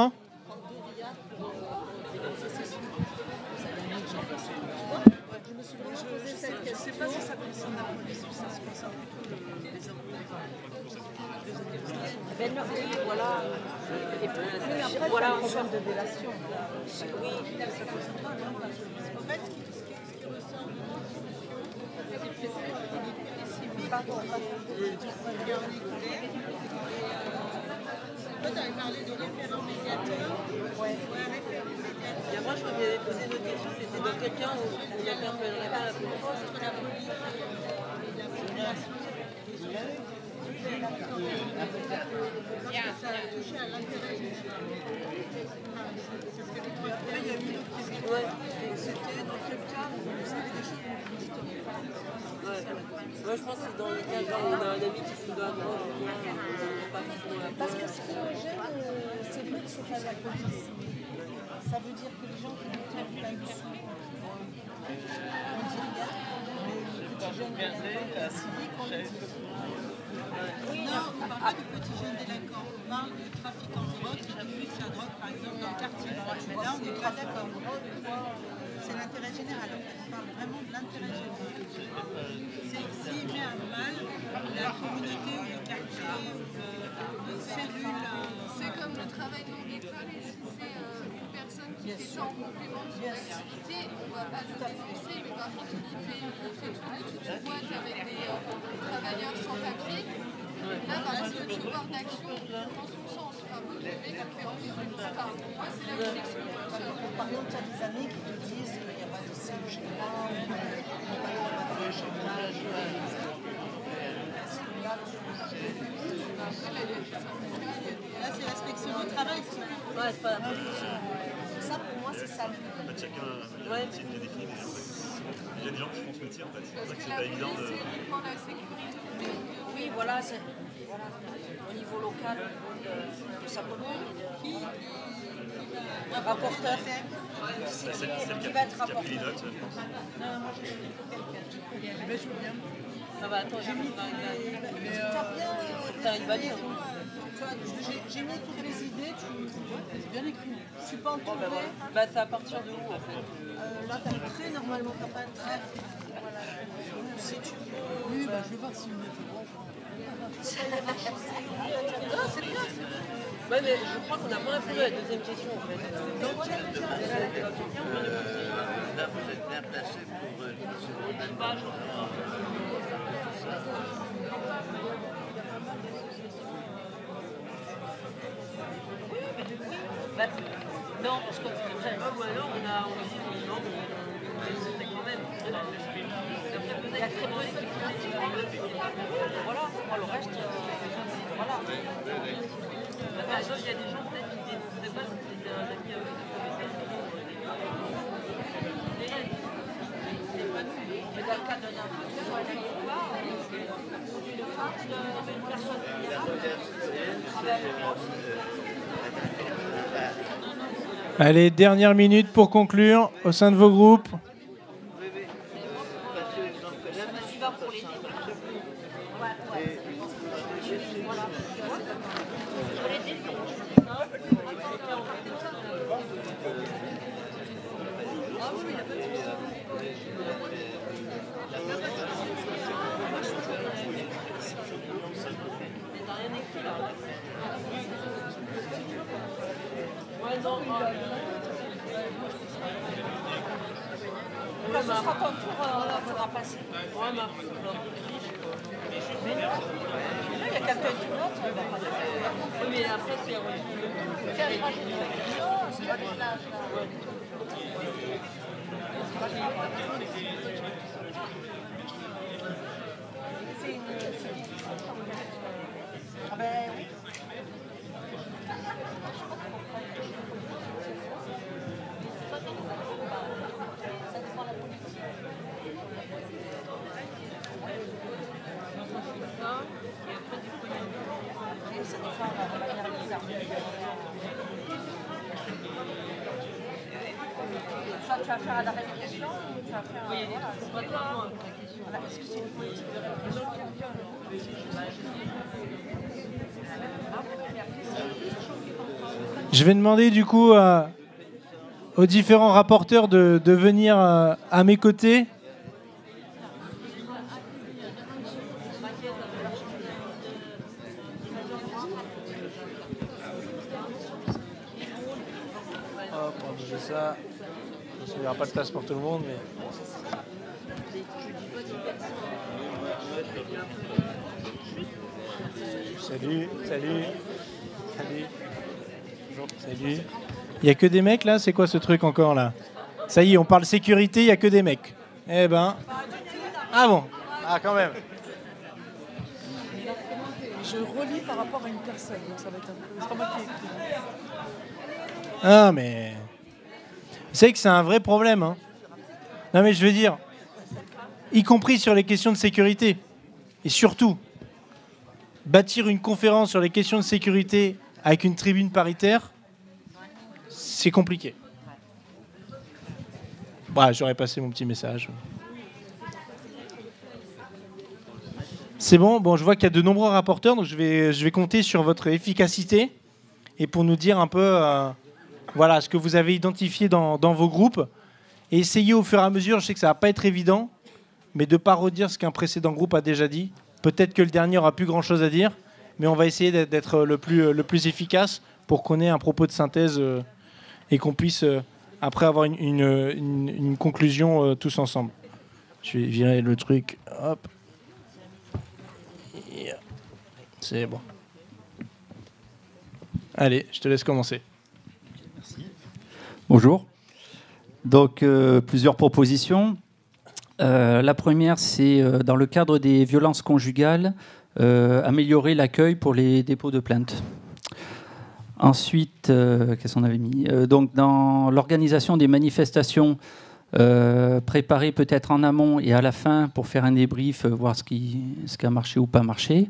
Je ne sais pas si ça concerne la police ou ça se concerne plutôt les employés. Ben non, oui, voilà. Et puis, oui, après, voilà, un problème de délation. Oui, Ça ne concerne pas vraiment la police. En fait, ce qui, ce qui ressort de notre discussion, c'est que les civiques qui ont écouté. Toi, tu avais parlé de référent médiateur. Ouais. Ouais, référent médiateur. Et moi, je me avais posé une question, c'était dans quel cas où on n'interpellerait pas la police. Entre la police et la population. Ça a touché à l'intérêt général. C'est ce que les trois. Après, il y a eu une autre question. Ouais. C'était dans quel cas vous savez des choses qu'on ne dit pas. Ouais. Moi, je pense que c'est dans les cas genre, où on a un ami qui fout de la drogue, ou quoi, on ne pas forcément la Parce que ce qui me gêne, euh, c'est vrai que c'est pas la police. Ça veut dire que les gens qui détiennent la mission, on dit rien. Les petits jeunes délinquants civiques, on les dit. Non, on ne parle pas de petits jeunes délinquants. On parle de trafiquants de drogue qui diffusent la drogue, par exemple, dans le quartier. Mais là, on n'est pas d'accord. C'est l'intérêt général. En fait. On parle vraiment de l'intérêt général. C'est s'il met à mal la communauté ou le quartier ou le, une cellule. C'est comme le travail dans l'école, et si c'est euh, une personne qui fait ça en complément de son activité, on ne va pas le dénoncer, mais par contre, il fait, il fait tourner toute une boîte avec des euh, travailleurs sans papier. Là, par contre, le devoir d'action dans son sens. Enfin, le mec qui fait environ. Enfin, pour moi, c'est la réflexion. Par exemple, tu as des amis qui te disent qu'il n'y a pas de C E G A, ou qu'il n'y a pas de chômage. Là, c'est l'inspection du travail. Ouais, c'est pas la police. Ça, pour moi, c'est ça. En fait, chacun a un métier bien défini, mais en fait, il y a des gens qui font ce métier en fait. C'est pour ça Parce que que c'est la pas évident police, de. c'est uniquement la sécurité. oui, voilà, c'est voilà, au niveau local de, de sa commune. Et de, un rapporteur. C'est Celle, qui, celle qui qui va a, être qui a pris les rapporteur. notes, je pense. Non, moi, je connais quelqu'un. Mais je veux bien. Ah bah attends, j'ai mis dans une Tu as bien. T'as une valise. J'ai j'ai mis toutes les idées, tu c'est bien écrit. Je suis pas entourée. Bah, c'est à partir de où en fait? Euh, là, t'as le trait, normalement, t'as pas un trait. Voilà. Si tu peux. Oui, bah, je vais voir si une Ah, c'est bien. Ouais, mais je crois qu'on a pas répondu à la deuxième question en fait. Là, vous êtes bien placé pour euh, Bah, non, parce que ou alors on a on dit non, mais c'est quand même. Il y a très peu d'équipes. Voilà, le reste, euh, voilà. Par exemple, il y a des gens peut-être qui ne dénonceraient pas si c'était un ami avec qui c'est pas nous. Mais dans le cas d'un info, on va voir une personne Allez, dernière minute pour conclure au sein de vos groupes. Quand ce sera ton tour, on faudra passer. Ouais, mais Mais là, il y a quelqu'un qui note, on va pas le faire. oui, mais après, c'est Tiens, moi, j'ai une question, c'est pas des plages, là. C'est une... c'est une- Ah ben oui. Ça dépend de la politique. Et ça dépend de la manière des armes. Toi, tu vas faire à la répression ou tu vas faire... Oui, voilà, c'est pas toi. Voilà, est-ce que c'est une politique de répression? Je vais demander du coup à- aux différents rapporteurs de, de venir à, à mes côtés. Hop, on va bouger ça. Il n'y aura pas de place pour tout le monde, mais... Salut, salut, salut. Bonjour, salut. Il n'y a que des mecs là? C'est quoi ce truc encore là? Ça y est, on parle sécurité, il n'y a que des mecs. Eh ben... Ah bon? Ah quand même. Je relis par rapport à une personne, donc ça va être un peu. C'est pas moi qui ai écrit. Ah mais... Vous savez que c'est un vrai problème. Hein. Non mais je veux dire, y compris sur les questions de sécurité. Et surtout, bâtir une conférence sur les questions de sécurité avec une tribune paritaire, c'est compliqué. Bah, j'aurais passé mon petit message. C'est bon, bon, je vois qu'il y a de nombreux rapporteurs, donc je vais, je vais compter sur votre efficacité et pour nous dire un peu euh, voilà, ce que vous avez identifié dans, dans vos groupes. Et essayez au fur et à mesure, je sais que ça ne va pas être évident, mais de ne pas redire ce qu'un précédent groupe a déjà dit. Peut-être que le dernier aura plus grand-chose à dire, mais on va essayer d'être, d'être le, plus, le plus efficace pour qu'on ait un propos de synthèse euh, et qu'on puisse euh, après avoir une, une, une, une conclusion euh, tous ensemble. Je vais virer le truc. Hop. Yeah. C'est bon. Allez, je te laisse commencer. Merci. Bonjour. Donc, euh, plusieurs propositions. Euh, la première, c'est euh, dans le cadre des violences conjugales, euh, améliorer l'accueil pour les dépôts de plainte. Ensuite, euh, qu'est-ce qu'on avait mis euh, donc, dans l'organisation des manifestations, euh, préparer peut-être en amont et à la fin pour faire un débrief, euh, voir ce qui, ce qui a marché ou pas marché.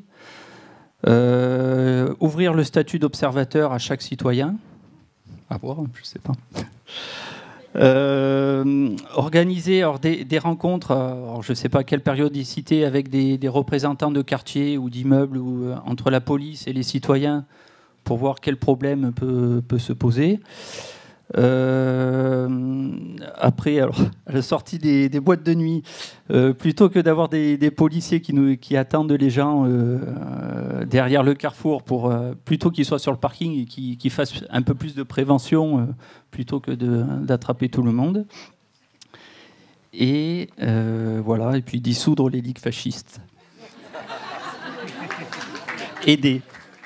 Euh, ouvrir le statut d'observateur à chaque citoyen. À voir, je ne sais pas. Euh, organiser alors, des, des rencontres, alors, je ne sais pas quelle périodicité, avec des, des représentants de quartiers ou d'immeubles, ou euh, entre la police et les citoyens, pour voir quel problème peut, peut se poser. Euh, après, alors, à la sortie des, des boîtes de nuit, euh, plutôt que d'avoir des, des policiers qui, nous, qui attendent les gens euh, euh, derrière le carrefour, pour, euh, plutôt qu'ils soient sur le parking et qu'ils, qu'ils fassent un peu plus de prévention, euh, plutôt que de, d'attraper tout le monde. Et euh, voilà, et puis dissoudre les ligues fascistes. Aider.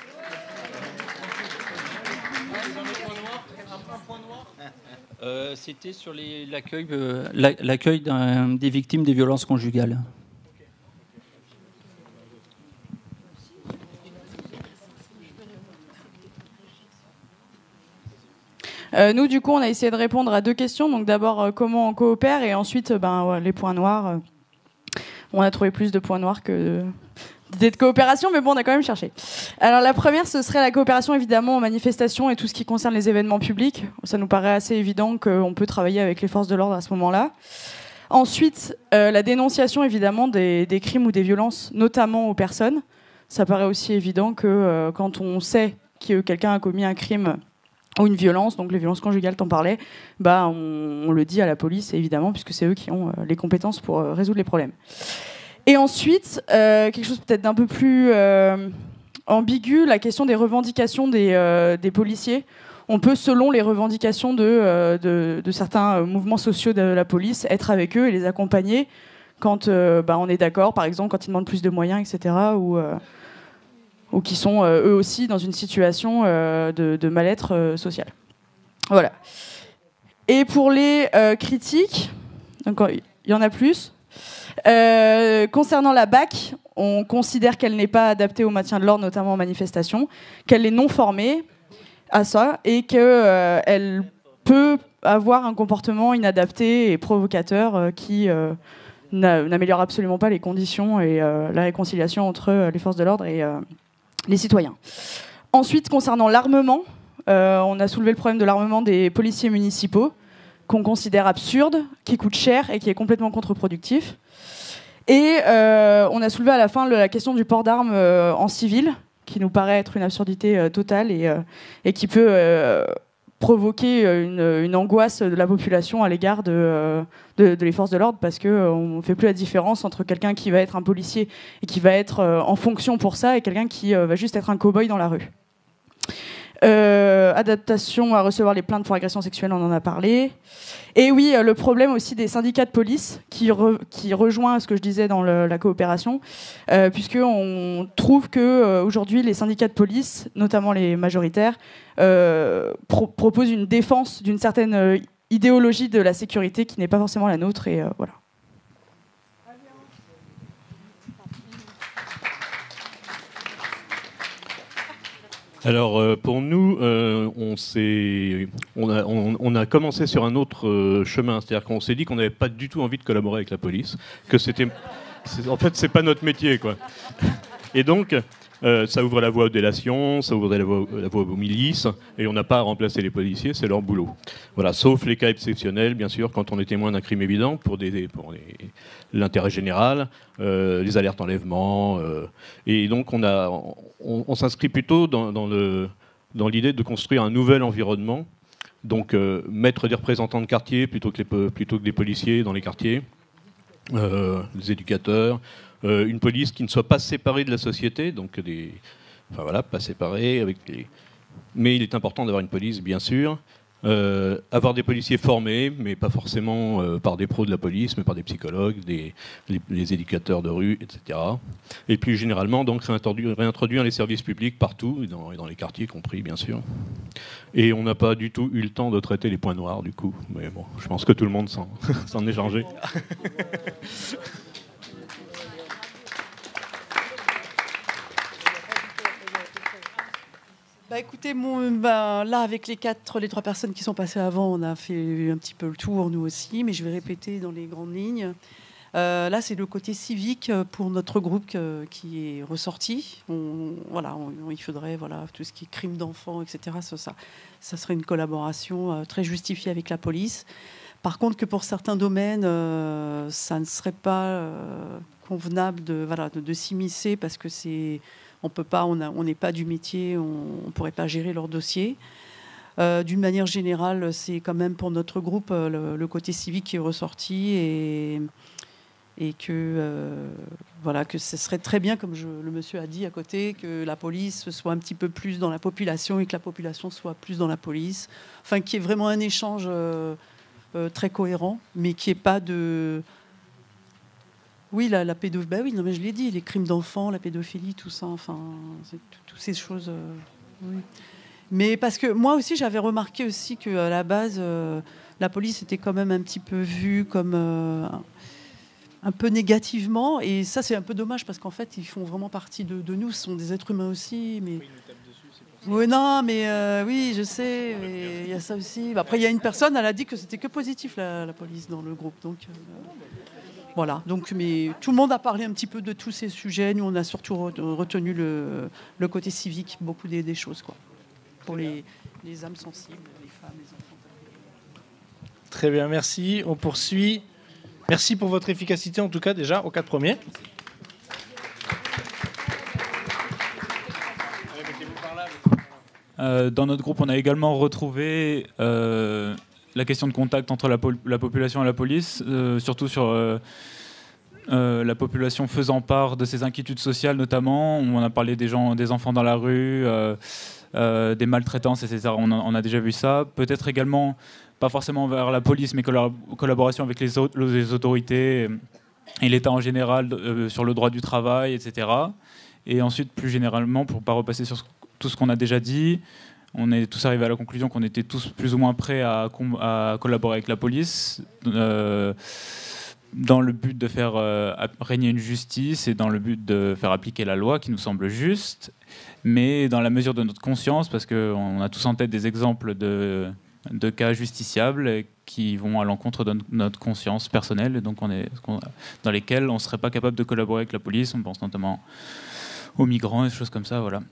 Euh, c'était sur les, l'accueil, euh, l'accueil d'un, des victimes des violences conjugales. Euh, nous, du coup, on a essayé de répondre à deux questions. Donc, d'abord, euh, comment on coopère, et ensuite, ben, ouais, les points noirs. Euh, on a trouvé plus de points noirs que d'idées de coopération, mais bon, on a quand même cherché. Alors, la première, ce serait la coopération, évidemment, en manifestation et tout ce qui concerne les événements publics. Ça nous paraît assez évident qu'on peut travailler avec les forces de l'ordre à ce moment-là. Ensuite, euh, la dénonciation, évidemment, des, des crimes ou des violences, notamment aux personnes. Ça paraît aussi évident que euh, quand on sait que quelqu'un a commis un crime ou une violence, donc les violences conjugales, t'en parlais, bah, on, on le dit à la police, évidemment, puisque c'est eux qui ont euh, les compétences pour euh, résoudre les problèmes. Et ensuite, euh, quelque chose peut-être d'un peu plus euh, ambigu, la question des revendications des, euh, des policiers. On peut, selon les revendications de, euh, de, de certains mouvements sociaux de la police, être avec eux et les accompagner quand euh, bah, on est d'accord, par exemple, quand ils demandent plus de moyens, et cetera, ou, euh, ou qui sont euh, eux aussi dans une situation euh, de, de mal-être euh, social. Voilà. Et pour les euh, critiques, il y en a plus. Euh, concernant la B A C, on considère qu'elle n'est pas adaptée au maintien de l'ordre, notamment en manifestation, qu'elle est non formée à ça et qu'elle euh, peut avoir un comportement inadapté et provocateur euh, qui euh, n'améliore absolument pas les conditions et euh, la réconciliation entre euh, les forces de l'ordre et euh, les citoyens. Ensuite, concernant l'armement, euh, on a soulevé le problème de l'armement des policiers municipaux, qu'on considère absurde, qui coûte cher et qui est complètement contre-productif. Et euh, on a soulevé à la fin le, la question du port d'armes euh, en civil, qui nous paraît être une absurdité euh, totale et, euh, et qui peut euh, provoquer une, une angoisse de la population à l'égard de, euh, de, de les forces de l'ordre, parce qu'on euh, ne fait plus la différence entre quelqu'un qui va être un policier et qui va être euh, en fonction pour ça et quelqu'un qui euh, va juste être un cow-boy dans la rue. Euh, adaptation à recevoir les plaintes pour agression sexuelle, on en a parlé. Et oui, euh, le problème aussi des syndicats de police, qui, re, qui rejoint ce que je disais dans le, la coopération, euh, puisqu'on trouve qu'aujourd'hui, euh, les syndicats de police, notamment les majoritaires, euh, pro proposent une défense d'une certaine euh, idéologie de la sécurité qui n'est pas forcément la nôtre. Et euh, voilà. Alors euh, pour nous, euh, on, on, a, on, on a commencé sur un autre euh, chemin, c'est-à-dire qu'on s'est dit qu'on n'avait pas du tout envie de collaborer avec la police, que c'était, en fait, c'est pas notre métier, quoi. Et donc, euh, ça ouvre la voie aux délations, ça ouvre la voie, la voie aux milices, et on n'a pas à remplacer les policiers, c'est leur boulot. Voilà, sauf les cas exceptionnels, bien sûr, quand on est témoin d'un crime évident pour, des, pour les, l'intérêt général, euh, les alertes enlèvement, euh, et donc on a, on, on s'inscrit plutôt dans, dans le, dans l'idée de construire un nouvel environnement, donc euh, mettre des représentants de quartier plutôt que, les, plutôt que des policiers dans les quartiers, euh, des éducateurs. Euh, une police qui ne soit pas séparée de la société, donc des, enfin voilà, pas séparée avec les... Mais il est important d'avoir une police, bien sûr. Euh, avoir des policiers formés, mais pas forcément euh, par des pros de la police, mais par des psychologues, des, les, les éducateurs de rue, et cetera. Et plus généralement, donc réintroduire, réintroduire les services publics partout, et dans, et dans les quartiers compris, bien sûr. Et on n'a pas du tout eu le temps de traiter les points noirs, du coup. Mais bon, je pense que tout le monde s'en, s'en est chargé. Bah écoutez, mon, bah, là avec les quatre, les trois personnes qui sont passées avant, on a fait un petit peu le tour nous aussi, mais je vais répéter dans les grandes lignes. Euh, là, c'est le côté civique pour notre groupe euh, qui est ressorti. On, voilà, on, il faudrait voilà, tout ce qui est crime d'enfants, et cetera. Ça, ça, ça serait une collaboration euh, très justifiée avec la police. Par contre, que pour certains domaines, euh, ça ne serait pas euh, convenable de, voilà, de, de s'immiscer parce que c'est, on peut pas, on n'est pas du métier, on ne pourrait pas gérer leur dossier. Euh, d'une manière générale, c'est quand même pour notre groupe euh, le, le côté civique qui est ressorti et, et que, euh, voilà, que ce serait très bien, comme je, le monsieur a dit à côté, que la police soit un petit peu plus dans la population et que la population soit plus dans la police. Enfin, qu'il y ait vraiment un échange euh, euh, très cohérent, mais qu'il n'y ait pas de... Oui, la, la pédophilie, bah oui, non, mais je l'ai dit, les crimes d'enfants, la pédophilie, tout ça, enfin, toutes ces choses... Euh, oui. Mais parce que moi aussi, j'avais remarqué aussi qu'à la base, euh, la police était quand même un petit peu vue comme euh, un, un peu négativement. Et ça, c'est un peu dommage parce qu'en fait, ils font vraiment partie de, de nous. Ce sont des êtres humains aussi. Mais... Oui, non, mais euh, oui, je sais. Il y a ça aussi. Après, il y a une personne, elle a dit que c'était que positif, la, la police, dans le groupe. Donc, euh, voilà. Donc, mais tout le monde a parlé un petit peu de tous ces sujets. Nous, on a surtout retenu le, le côté civique, beaucoup des, des choses, quoi. Pour les, les âmes sensibles, les femmes, les enfants. Très bien, merci. On poursuit. Merci pour votre efficacité, en tout cas, déjà, aux quatre premiers. Euh, dans notre groupe, on a également retrouvé euh, la question de contact entre la, po- la population et la police, euh, surtout sur euh, euh, la population faisant part de ses inquiétudes sociales, notamment. On a parlé des, gens, des enfants dans la rue, euh, euh, des maltraitances, et cetera. On a, on a déjà vu ça. Peut-être également, pas forcément vers la police, mais collab- collaboration avec les, autres, les autorités et l'État en général euh, sur le droit du travail, et cetera. Et ensuite, plus généralement, pour ne pas repasser sur ce tout ce qu'on a déjà dit, on est tous arrivés à la conclusion qu'on était tous plus ou moins prêts à, com- à collaborer avec la police euh, dans le but de faire euh, régner une justice et dans le but de faire appliquer la loi qui nous semble juste, mais dans la mesure de notre conscience, parce qu'on a tous en tête des exemples de, de cas justiciables qui vont à l'encontre de notre conscience personnelle, et donc on est, dans lesquels on ne serait pas capable de collaborer avec la police. On pense notamment aux migrants et des choses comme ça, voilà.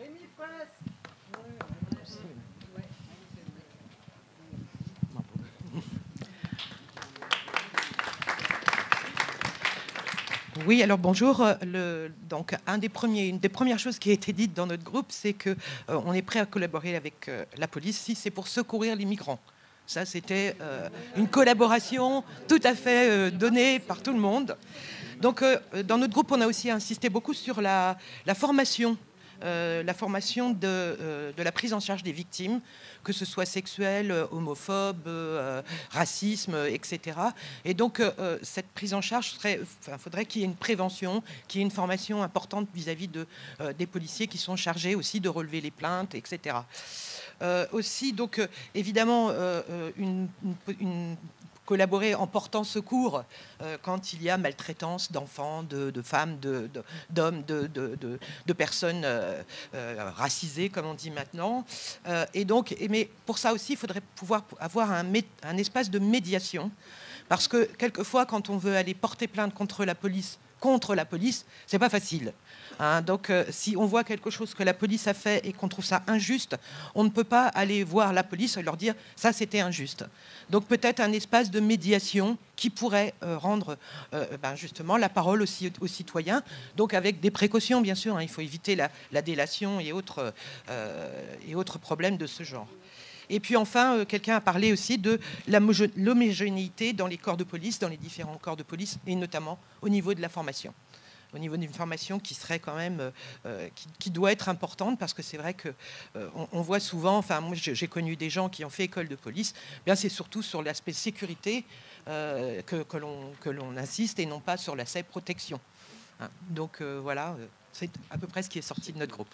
Oui, alors bonjour. Le, donc, un des premiers, une des premières choses qui a été dite dans notre groupe, c'est qu'on euh, est prêt à collaborer avec euh, la police si c'est pour secourir les migrants. Ça, c'était euh, une collaboration tout à fait euh, donnée par tout le monde. Donc, euh, dans notre groupe, on a aussi insisté beaucoup sur la, la formation. Euh, la formation de, euh, de la prise en charge des victimes, que ce soit sexuelle, homophobe, euh, racisme, et cetera. Et donc, euh, cette prise en charge, il enfin, faudrait qu'il y ait une prévention, qu'il y ait une formation importante vis-à-vis de, euh, des policiers qui sont chargés aussi de relever les plaintes, et cetera. Euh, aussi, donc, euh, évidemment, euh, une, une, une collaborer en portant secours euh, quand il y a maltraitance d'enfants, de, de femmes, de, de, d'hommes, de, de, de, de personnes euh, euh, racisées, comme on dit maintenant. Euh, et donc, et mais pour ça aussi, il faudrait pouvoir avoir un, un espace de médiation, parce que quelquefois, quand on veut aller porter plainte contre la police, contre la police, c'est pas facile. Hein, donc, euh, si on voit quelque chose que la police a fait et qu'on trouve ça injuste, on ne peut pas aller voir la police et leur dire ça, c'était injuste. Donc, peut-être un espace de médiation qui pourrait euh, rendre euh, ben, justement la parole aussi aux citoyens. Donc, avec des précautions, bien sûr. Hein, il faut éviter la, la délation et autres, euh, et autres problèmes de ce genre. Et puis enfin, euh, quelqu'un a parlé aussi de l'homogénéité dans les corps de police, dans les différents corps de police, et notamment au niveau de la formation. Au niveau d'une formation qui serait quand même, euh, qui, qui doit être importante, parce que c'est vrai que euh, on, on voit souvent, enfin moi j'ai connu des gens qui ont fait école de police, bien c'est surtout sur l'aspect sécurité euh, que, que l'on que l'on insiste et non pas sur l'aspect protection. Hein. Donc euh, voilà, c'est à peu près ce qui est sorti de notre groupe.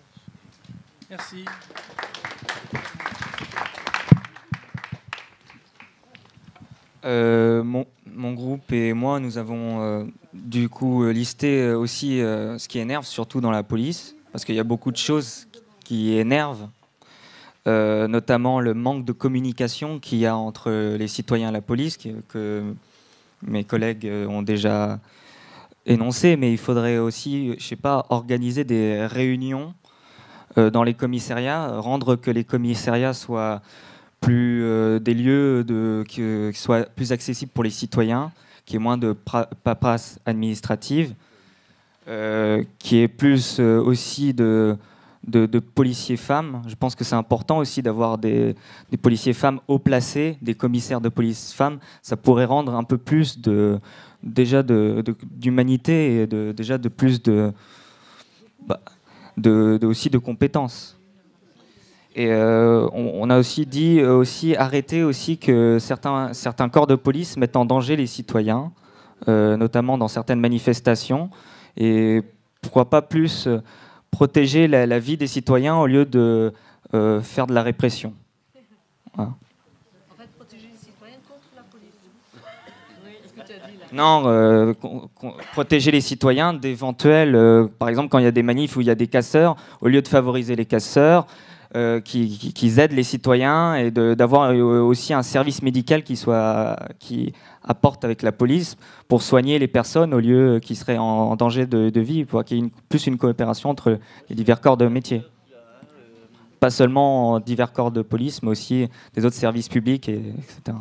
Merci. Euh, mon, mon groupe et moi, nous avons euh, du coup listé aussi euh, ce qui énerve, surtout dans la police, parce qu'il y a beaucoup de choses qui énervent, euh, notamment le manque de communication qu'il y a entre les citoyens et la police, que, que mes collègues ont déjà énoncé, mais il faudrait aussi, je sais pas, organiser des réunions euh, dans les commissariats, rendre que les commissariats soient plus euh, des lieux de, qui, qui soient plus accessibles pour les citoyens, qu'il y ait moins de paperasse administrative, euh, qu'il y ait plus euh, aussi de, de, de policiers femmes. Je pense que c'est important aussi d'avoir des, des policiers femmes haut placés, des commissaires de police femmes. Ça pourrait rendre un peu plus de, déjà de, de, d'humanité et de, déjà de plus de, bah, de, de aussi de compétences. Et euh, on, on a aussi dit euh, aussi arrêter aussi que certains, certains corps de police mettent en danger les citoyens, euh, notamment dans certaines manifestations. Et pourquoi pas plus euh, protéger la, la vie des citoyens au lieu de euh, faire de la répression. Voilà. En fait, protéger les citoyens contre la police. Oui, ce que tu as dit là. Non, euh, con, con, protéger les citoyens d'éventuels, euh, par exemple quand il y a des manifs où il y a des casseurs, au lieu de favoriser les casseurs, Euh, qui, qui, qui aident les citoyens et de, d'avoir aussi un service médical qui, soit, qui apporte avec la police pour soigner les personnes au lieu qui seraient en, en danger de, de vie, pour qu'il y ait une, plus une coopération entre les divers corps de métier. Pas seulement divers corps de police, mais aussi des autres services publics, et, etc.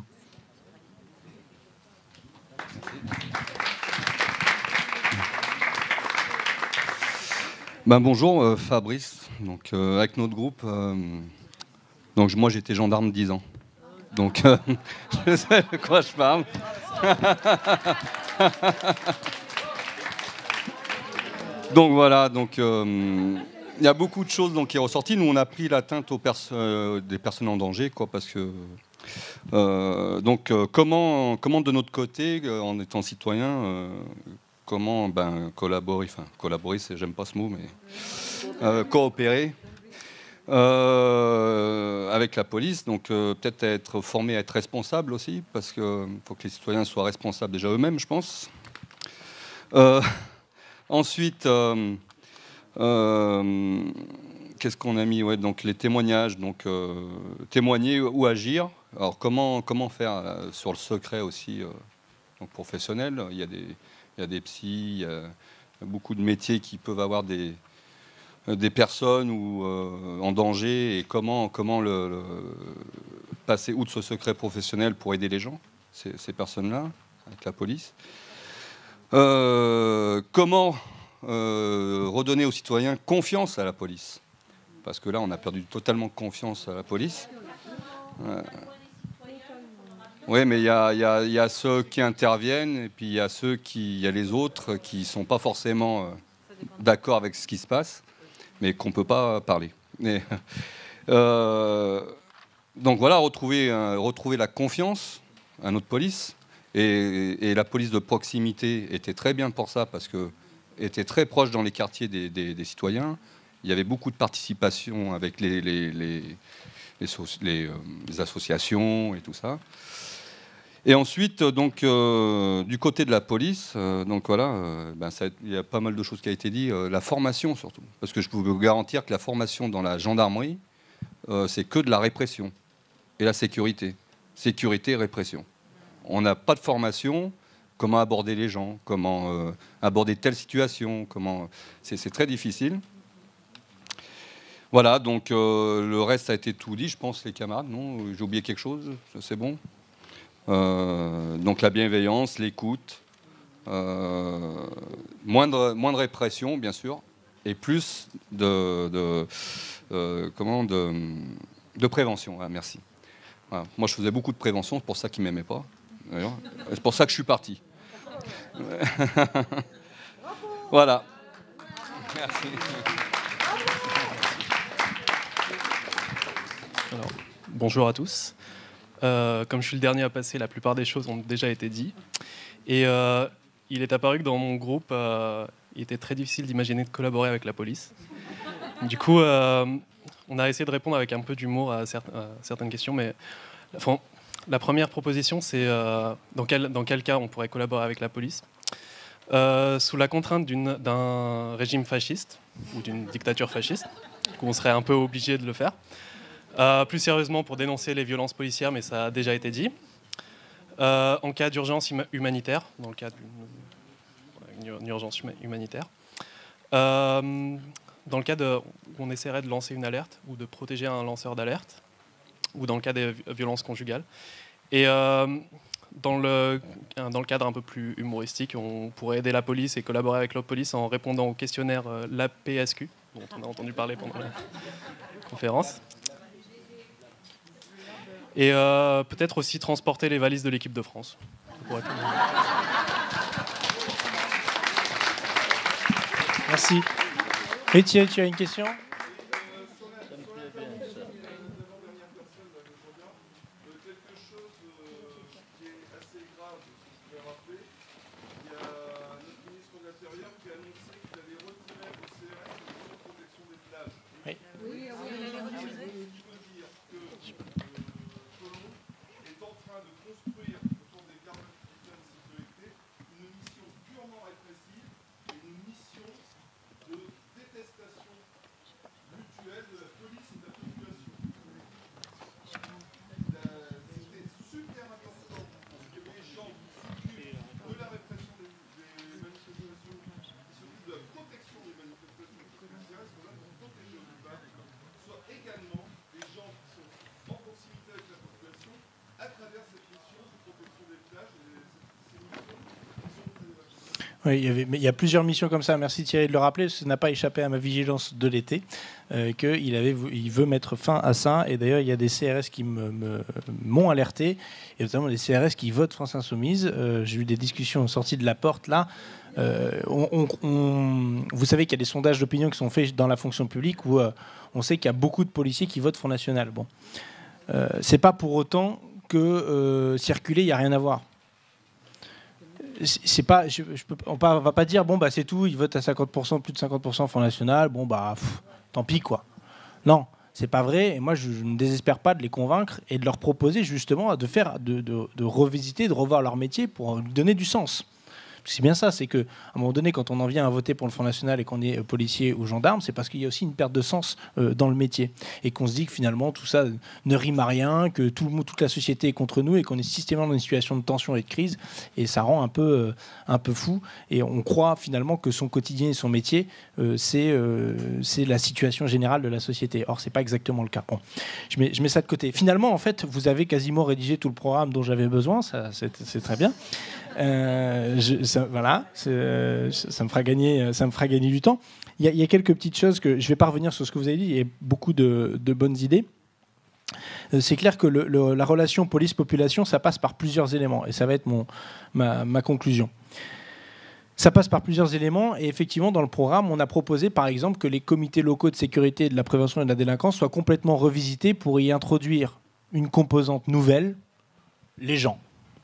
Ben bonjour, euh, Fabrice. Donc, euh, avec notre groupe, euh, donc moi j'étais gendarme dix ans. Donc euh, je sais de quoi je parle. Donc voilà, donc euh, il y a beaucoup de choses donc, qui est ressorti. Nous on a pris l'atteinte aux pers- euh, des personnes en danger, quoi, parce que euh, donc euh, comment comment de notre côté, euh, en étant citoyen, euh, comment ben, collaborer, enfin collaborer, c'est, j'aime pas ce mot, mais euh, coopérer euh, avec la police, donc euh, peut-être être formé à être responsable aussi, parce qu'il faut que les citoyens soient responsables déjà eux-mêmes, je pense. Euh, ensuite, euh, euh, qu'est-ce qu'on a mis ouais, donc les témoignages, donc euh, témoigner ou agir. Alors comment, comment faire euh, sur le secret aussi euh, donc professionnel. Il y a des Il y a des psys, il y a beaucoup de métiers qui peuvent avoir des, des personnes ou, euh, en danger, et comment, comment le, le, passer outre ce secret professionnel pour aider les gens, ces, ces personnes-là, avec la police. Euh, comment euh, redonner aux citoyens confiance à la police, parce que là, on a perdu totalement confiance à la police. Euh, Oui, mais il y a, y, a, y a ceux qui interviennent, et puis il y a ceux qui, il y a les autres qui ne sont pas forcément euh, d'accord avec ce qui se passe, mais qu'on ne peut pas parler. Mais, euh, donc voilà, retrouver, euh, retrouver la confiance à notre police, et, et la police de proximité était très bien pour ça, parce que était très proche dans les quartiers des, des, des citoyens. Il y avait beaucoup de participation avec les, les, les, les, les, euh, les associations et tout ça. Et ensuite, donc, euh, du côté de la police, euh, donc voilà, euh, ben ça, il y a pas mal de choses qui a été dit, euh, la formation surtout, parce que je peux vous garantir que la formation dans la gendarmerie, euh, c'est que de la répression et la sécurité, sécurité, répression. On n'a pas de formation, comment aborder les gens, comment euh, aborder telle situation, comment, c'est, c'est très difficile. Voilà, donc euh, le reste a été tout dit, je pense, les camarades. Non, j'ai oublié quelque chose, c'est bon. Euh, donc la bienveillance, l'écoute, euh, moindre, moindre répression bien sûr, et plus de, de, euh, comment, de, de prévention. Ah, merci. Voilà. Moi je faisais beaucoup de prévention, c'est pour ça qu'ils ne m'aimaient pas. D'ailleurs. C'est pour ça que je suis parti. Voilà. Merci. Alors, bonjour à tous. Euh, comme je suis le dernier à passer, la plupart des choses ont déjà été dites. Et euh, il est apparu que dans mon groupe, euh, il était très difficile d'imaginer de collaborer avec la police. Du coup, euh, on a essayé de répondre avec un peu d'humour à, certes, à certaines questions. Mais enfin, la première proposition, c'est euh, dans, quel, dans quel cas on pourrait collaborer avec la police. Euh, sous la contrainte d'une, d'un régime fasciste ou d'une dictature fasciste, où on serait un peu obligé de le faire. Euh, plus sérieusement, pour dénoncer les violences policières, mais ça a déjà été dit. Euh, en cas d'urgence humanitaire, dans le cas d'une urgence humanitaire. Euh, dans le cas de, où on essaierait de lancer une alerte ou de protéger un lanceur d'alerte, ou dans le cas des violences conjugales. Et euh, dans, le, dans le cadre un peu plus humoristique, on pourrait aider la police et collaborer avec la police en répondant au questionnaire euh, l'A P S Q, dont on a entendu parler pendant la conférence. Et euh, peut-être aussi transporter les valises de l'équipe de France. Ça pourrait être... Merci. Etienne, tu as une question ? Oui, il y avait, mais il y a plusieurs missions comme ça. Merci Thierry de le rappeler, parce que ça n'a pas échappé à ma vigilance de l'été, euh, qu'il avait, il veut mettre fin à ça. Et d'ailleurs, il y a des C R S qui me, me, m'ont alerté, et notamment des C R S qui votent France Insoumise. Euh, j'ai eu des discussions sorties de la porte là. Euh, on, on, on, vous savez qu'il y a des sondages d'opinion qui sont faits dans la fonction publique où euh, on sait qu'il y a beaucoup de policiers qui votent Front National. Bon, euh, c'est pas pour autant que euh, circuler, il n'y a rien à voir. C'est pas, je, je peux, on ne va pas dire bon bah c'est tout, ils votent à cinquante pour cent, plus de cinquante pour cent Front National, bon bah pff, tant pis quoi. Non, c'est pas vrai. Et moi je, je ne désespère pas de les convaincre et de leur proposer justement de faire, de, de, de revisiter, de revoir leur métier pour lui donner du sens. C'est bien ça, c'est qu'à un moment donné, quand on en vient à voter pour le Front National et qu'on est policier ou gendarme, c'est parce qu'il y a aussi une perte de sens euh, dans le métier. Et qu'on se dit que finalement, tout ça ne rime à rien, que tout le, toute la société est contre nous et qu'on est systématiquement dans une situation de tension et de crise. Et ça rend un peu, euh, un peu fou. Et on croit finalement que son quotidien et son métier, euh, c'est, euh, c'est la situation générale de la société. Or, c'est pas exactement le cas. Bon, je mets, je mets ça de côté. Finalement, en fait, vous avez quasiment rédigé tout le programme dont j'avais besoin. Ça, c'est, c'est très bien. Euh, je, ça, voilà, c'est, ça me fera gagner, ça me fera gagner du temps. Il y, a, il y a quelques petites choses que je vais pas revenir sur ce que vous avez dit. Il y a beaucoup de, de bonnes idées. Euh, c'est clair que le, le, la relation police-population, ça passe par plusieurs éléments, et ça va être mon, ma, ma conclusion. Ça passe par plusieurs éléments, et effectivement, dans le programme, on a proposé, par exemple, que les comités locaux de sécurité et de la prévention et de la délinquance soient complètement revisités pour y introduire une composante nouvelle, les gens.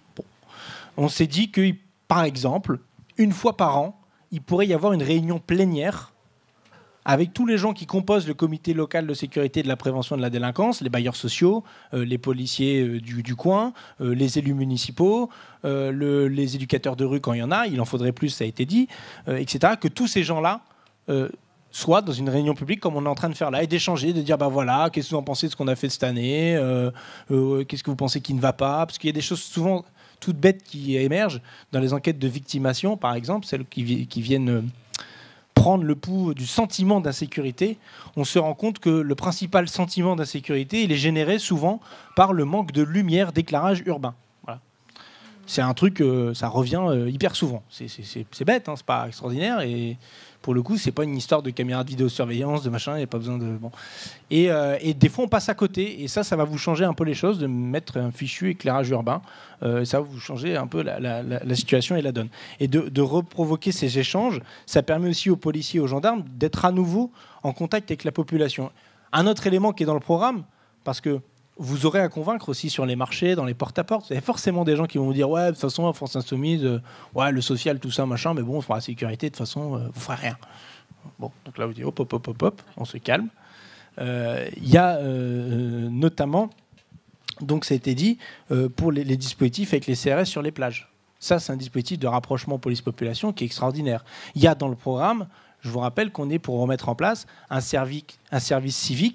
On s'est dit que, par exemple, une fois par an, il pourrait y avoir une réunion plénière avec tous les gens qui composent le comité local de sécurité et de la prévention de la délinquance, les bailleurs sociaux, euh, les policiers euh, du, du coin, euh, les élus municipaux, euh, le, les éducateurs de rue quand il y en a, il en faudrait plus, ça a été dit, euh, et cetera. Que tous ces gens-là euh, soient dans une réunion publique comme on est en train de faire là, et d'échanger, de dire, bah voilà, qu'est-ce que vous en pensez de ce qu'on a fait cette année, euh, euh, qu'est-ce que vous pensez qui ne va pas, parce qu'il y a des choses souvent toutes bêtes qui émergent dans les enquêtes de victimation, par exemple, celles qui, qui viennent prendre le pouls du sentiment d'insécurité. On se rend compte que le principal sentiment d'insécurité, il est généré souvent par le manque de lumière d'éclairage urbain. Voilà. C'est un truc, euh, ça revient euh, hyper souvent. C'est, c'est, c'est, c'est bête, hein, c'est pas extraordinaire, et pour le coup, c'est pas une histoire de caméra de vidéosurveillance, de machin, il n'y a pas besoin de... Bon. Et, euh, et des fois, on passe à côté, et ça, ça va vous changer un peu les choses, de mettre un fichu éclairage urbain. Euh, ça va vous changer un peu la, la, la, la situation et la donne. Et de, de reprovoquer ces échanges, ça permet aussi aux policiers et aux gendarmes d'être à nouveau en contact avec la population. Un autre élément qui est dans le programme, parce que vous aurez à convaincre aussi sur les marchés, dans les porte-à-porte. Il y a forcément des gens qui vont vous dire « Ouais, de toute façon, France Insoumise, euh, ouais, le social, tout ça, machin, mais bon, on fera la sécurité, de toute façon, euh, vous ne ferez rien. » Bon, donc là, vous dites « Hop, hop, hop, hop, hop, on se calme. Euh, » Il y a euh, notamment, donc ça a été dit, euh, pour les, les dispositifs avec les C R S sur les plages. Ça, c'est un dispositif de rapprochement police-population qui est extraordinaire. Il y a dans le programme, je vous rappelle qu'on est pour remettre en place un service, un service civique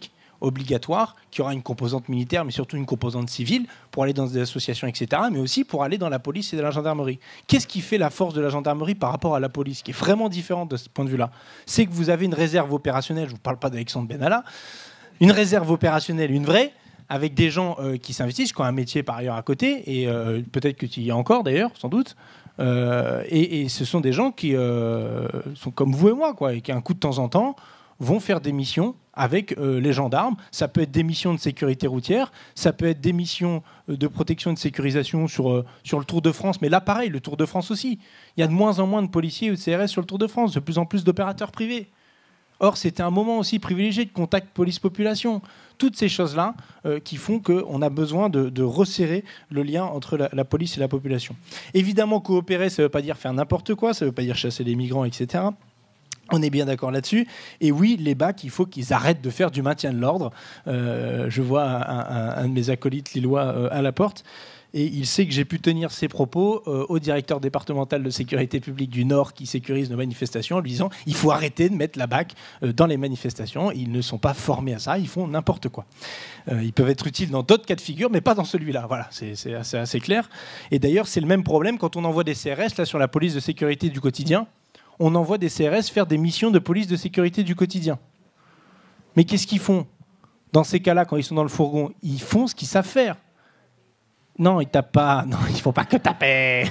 obligatoire, qui aura une composante militaire, mais surtout une composante civile, pour aller dans des associations, et cetera, mais aussi pour aller dans la police et dans la gendarmerie. Qu'est-ce qui fait la force de la gendarmerie par rapport à la police, qui est vraiment différente de ce point de vue-là? C'est que vous avez une réserve opérationnelle, je ne vous parle pas d'Alexandre Benalla, une réserve opérationnelle, une vraie, avec des gens euh, qui s'investissent, qui ont un métier par ailleurs à côté, et euh, peut-être que tu y es encore d'ailleurs, sans doute. Euh, et, et ce sont des gens qui euh, sont comme vous et moi, quoi, et qui, un coup de temps en temps, vont faire des missions avec euh, les gendarmes. Ça peut être des missions de sécurité routière, ça peut être des missions de protection et de sécurisation sur, euh, sur le Tour de France, mais là, pareil, le Tour de France aussi. Il y a de moins en moins de policiers ou de C R S sur le Tour de France, de plus en plus d'opérateurs privés. Or, c'était un moment aussi privilégié de contact police-population. Toutes ces choses-là euh, qui font qu'on a besoin de, de resserrer le lien entre la, la police et la population. Évidemment, coopérer, ça ne veut pas dire faire n'importe quoi, ça ne veut pas dire chasser les migrants, et cetera. On est bien d'accord là-dessus. Et oui, les B A C, il faut qu'ils arrêtent de faire du maintien de l'ordre. Euh, je vois un, un, un de mes acolytes lillois euh, à la porte. Et il sait que j'ai pu tenir ces propos euh, au directeur départemental de sécurité publique du Nord qui sécurise nos manifestations en lui disant il faut arrêter de mettre la B A C euh, dans les manifestations. Ils ne sont pas formés à ça, ils font n'importe quoi. Euh, ils peuvent être utiles dans d'autres cas de figure, mais pas dans celui-là. Voilà, c'est, c'est assez, assez clair. Et d'ailleurs, c'est le même problème quand on envoie des C R S là, sur la police de sécurité du quotidien. On envoie des C R S faire des missions de police de sécurité du quotidien. Mais qu'est-ce qu'ils font dans ces cas-là quand ils sont dans le fourgon? Ils font ce qu'ils savent faire. Non, ils tapent pas. Non, il ne faut pas que taper.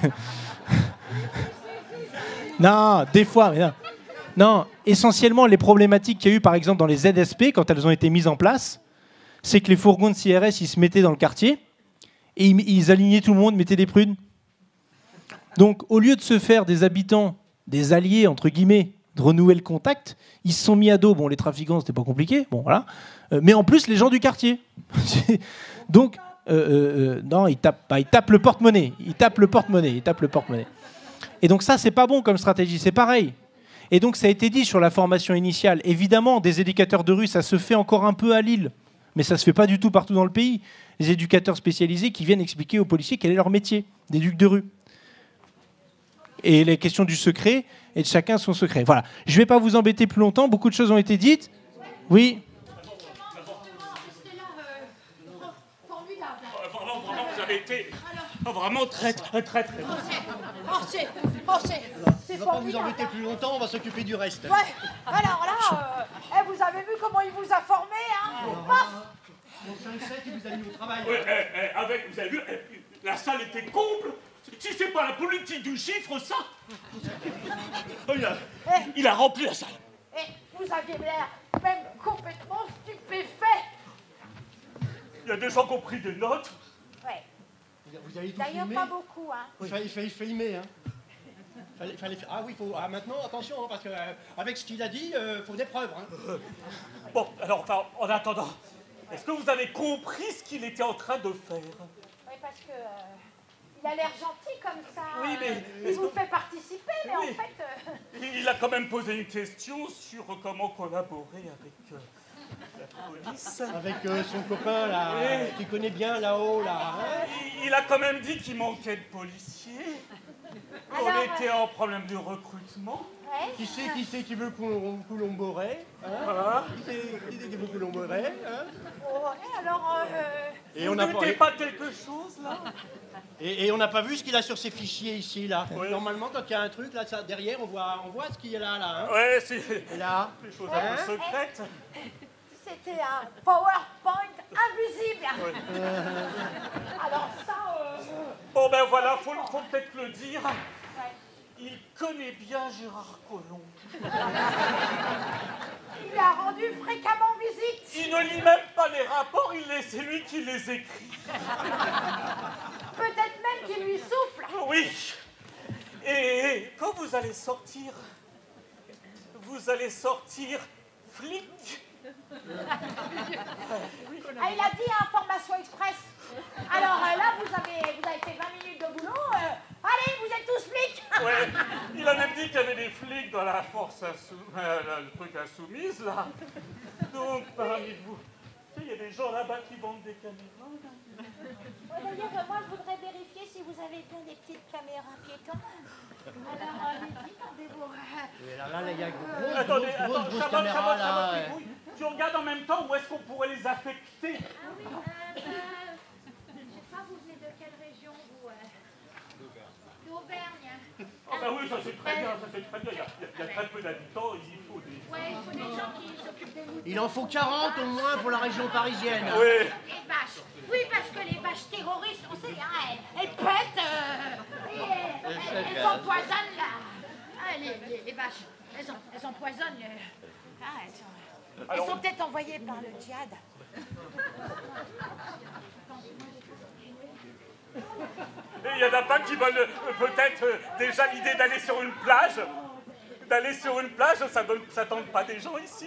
Non, des fois. Mais non. non, essentiellement, les problématiques qu'il y a eu, par exemple, dans les Z S P, quand elles ont été mises en place, c'est que les fourgons de C R S, ils se mettaient dans le quartier et ils, ils alignaient tout le monde, mettaient des prunes. Donc, au lieu de se faire des habitants, des alliés, entre guillemets, de renouer le contact, ils se sont mis à dos. Bon, les trafiquants, c'était pas compliqué. Bon, voilà. Euh, mais en plus, les gens du quartier. Donc... Euh, euh, non, il tape pas. Il tape le porte-monnaie. Il tape le porte-monnaie. Il tape le porte-monnaie. Et donc ça, c'est pas bon comme stratégie. C'est pareil. Et donc ça a été dit sur la formation initiale. Évidemment, des éducateurs de rue, ça se fait encore un peu à Lille, mais ça se fait pas du tout partout dans le pays. Les éducateurs spécialisés qui viennent expliquer aux policiers quel est leur métier, d'éduc de rue. Et les questions du secret et de chacun son secret. Voilà. Je vais pas vous embêter plus longtemps. Beaucoup de choses ont été dites. Oui. Été oh, vraiment très très très très Oh c'est oh c'est c'est on va pas vous embêter plus longtemps, on va s'occuper du reste. Ouais. Alors là, euh, eh, vous avez vu comment il vous a formé, hein? Mon cinq sept, il vous a mis au travail. Ouais, eh, eh, avec, vous avez vu, eh, la salle était comble. Si c'est pas la politique du chiffre, ça. Oh, il, a, eh. il a rempli la salle. Eh, vous aviez l'air même complètement stupéfait. Il y a des gens qui ont pris des notes. Ouais. Vous avez tout D'ailleurs, filmé? pas beaucoup, hein. Il fallait, il fallait filmer, hein. Fallait, fallait, ah oui, faut, ah, maintenant, attention, hein, parce qu'avec euh, ce qu'il a dit, il euh, faut des preuves. Hein. Bon, alors, enfin, en attendant, est-ce que vous avez compris ce qu'il était en train de faire? Oui, parce que euh, il a l'air gentil comme ça. Oui, mais... Euh, il vous fait participer, mais oui. en fait... Euh... Il a quand même posé une question sur comment collaborer avec... Euh, la police. Avec euh, son copain, là, oui. Qui connaît bien là-haut, là. Hein. Il, il a quand même dit qu'il manquait de policiers. Alors, on était euh... en problème de recrutement. Ouais. Qui c'est qui, sait qui veut collaborer, hein, voilà. Qui c'est qui, qui veut collaborer, hein. Oh, et alors... Euh... Et vous on n'a pas, pas quelque chose, là? Et, et on n'a pas vu ce qu'il a sur ses fichiers ici, là. Oui. Normalement, quand il y a un truc, là, ça, derrière, on voit, on voit ce qu'il y a là, là. Hein. Ouais, c'est... Et là, les choses un hein? peu secrètes. C'était un PowerPoint invisible. Oui. Alors ça... Euh... Bon ben voilà, faut, faut peut-être le dire. Ouais. Il connaît bien Gérard Collomb. Il lui a rendu fréquemment visite. Il ne lit même pas les rapports, il les, c'est lui qui les écrit. Peut-être même qu'il lui souffle. Oui. Et quand vous allez sortir, vous allez sortir flic. Ah, il a dit information express. Alors euh, là, vous avez, vous avez fait vingt minutes de boulot. Euh, allez, vous êtes tous flics. Ouais, il a même dit qu'il y avait des flics dans la force insou... euh, le truc insoumise, là. Donc, parmi vous, il y y a des gens là-bas qui vendent des caméras. D'ailleurs, moi, je voudrais vérifier si vous avez bien des petites caméras piétons. Alors, allez-y, tendez-vous. Et là, là, il y a une grosse, Attendez, grosse, attends, grosse, grosse Chabotte, caméra, Chabotte, là. Chabotte, ouais. Fripouille, tu regardes en même temps où est-ce qu'on pourrait les affecter? Ah oui, euh, bah, je ne sais pas, vous venez de quelle région, vous euh... D'Auvergne. Ah bah oui, ça c'est très bien, ça c'est très bien. Il y a, il y a très peu d'habitants, il faut des... Ouais, il faut des gens qui s'occupent des moutons. Il en faut quarante au moins pour la région parisienne. Oui. Les vaches. Oui, parce que les vaches terroristes, on sait, hein, elles, elles pètent, euh, et elles, elles, elles empoisonnent là. Ah, les, les, les vaches, elles, en, elles empoisonnent. Le... Ah, elles sont, elles Alors, sont peut-être envoyées par le djihad. Et il y en a pas qui veulent euh, peut-être euh, déjà l'idée d'aller sur une plage. D'aller sur une plage, ça ne ça tente pas des gens ici.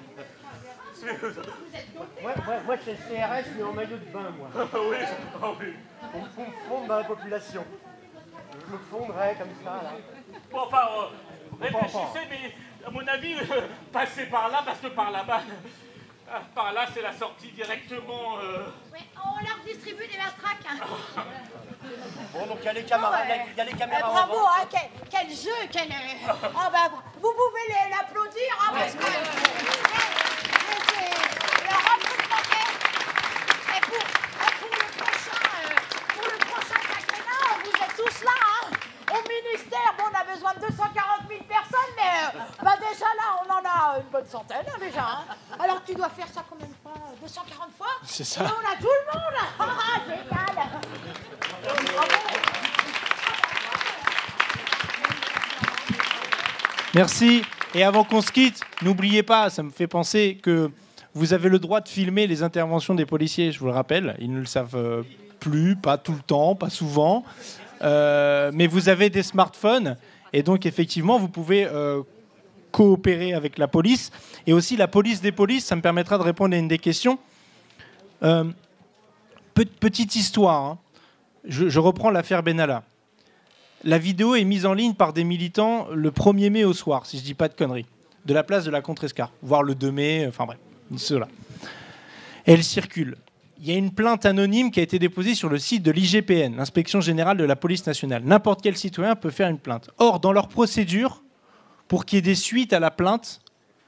Ouais, ouais, moi, c'est le C R S, mais en maillot de bain, moi. Oui, ah oui. On me fondre dans la population. Je me fondrais comme ça, là. Bon, enfin, euh, réfléchissez, mais à mon avis, euh, passez par là, parce que par là-bas, euh, par là, c'est la sortie directement... Euh... Ouais, on leur distribue des matraques. Hein. Bon, donc il y a les caméras, Oh, ouais. il y a les caméras Eh, en bravo, avant. hein, quel, quel jeu, quel... euh, oh, bah, vous pouvez les- l'applaudir, hein, parce que... Mais c'est leur recrutement. Et pour, et pour le prochain, euh, pour le prochain quinquennat, vous êtes tous là, hein. Au ministère, bon, on a besoin de deux cent quarante mille personnes, mais euh, bah, déjà là, on en a une bonne centaine, hein, déjà. Hein. Alors tu dois faire ça combien de fois? deux cent quarante fois? C'est ça. Et on a tout le monde. Ah, génial. Merci. Et avant qu'on se quitte, n'oubliez pas, ça me fait penser que vous avez le droit de filmer les interventions des policiers, je vous le rappelle. Ils ne le savent euh, plus, pas tout le temps, pas souvent. Euh, mais vous avez des smartphones et donc effectivement, vous pouvez euh, coopérer avec la police. Et aussi la police des polices, ça me permettra de répondre à une des questions. Euh, pe- petite histoire, hein. je, je reprends l'affaire Benalla. La vidéo est mise en ligne par des militants le premier mai au soir, si je ne dis pas de conneries, de la place de la Contrescarpe, voire le deux mai, enfin bref, ceux-là. Elle circule. Il y a une plainte anonyme qui a été déposée sur le site de l'I G P N, l'Inspection Générale de la Police Nationale. N'importe quel citoyen peut faire une plainte. Or, dans leur procédure, pour qu'il y ait des suites à la plainte,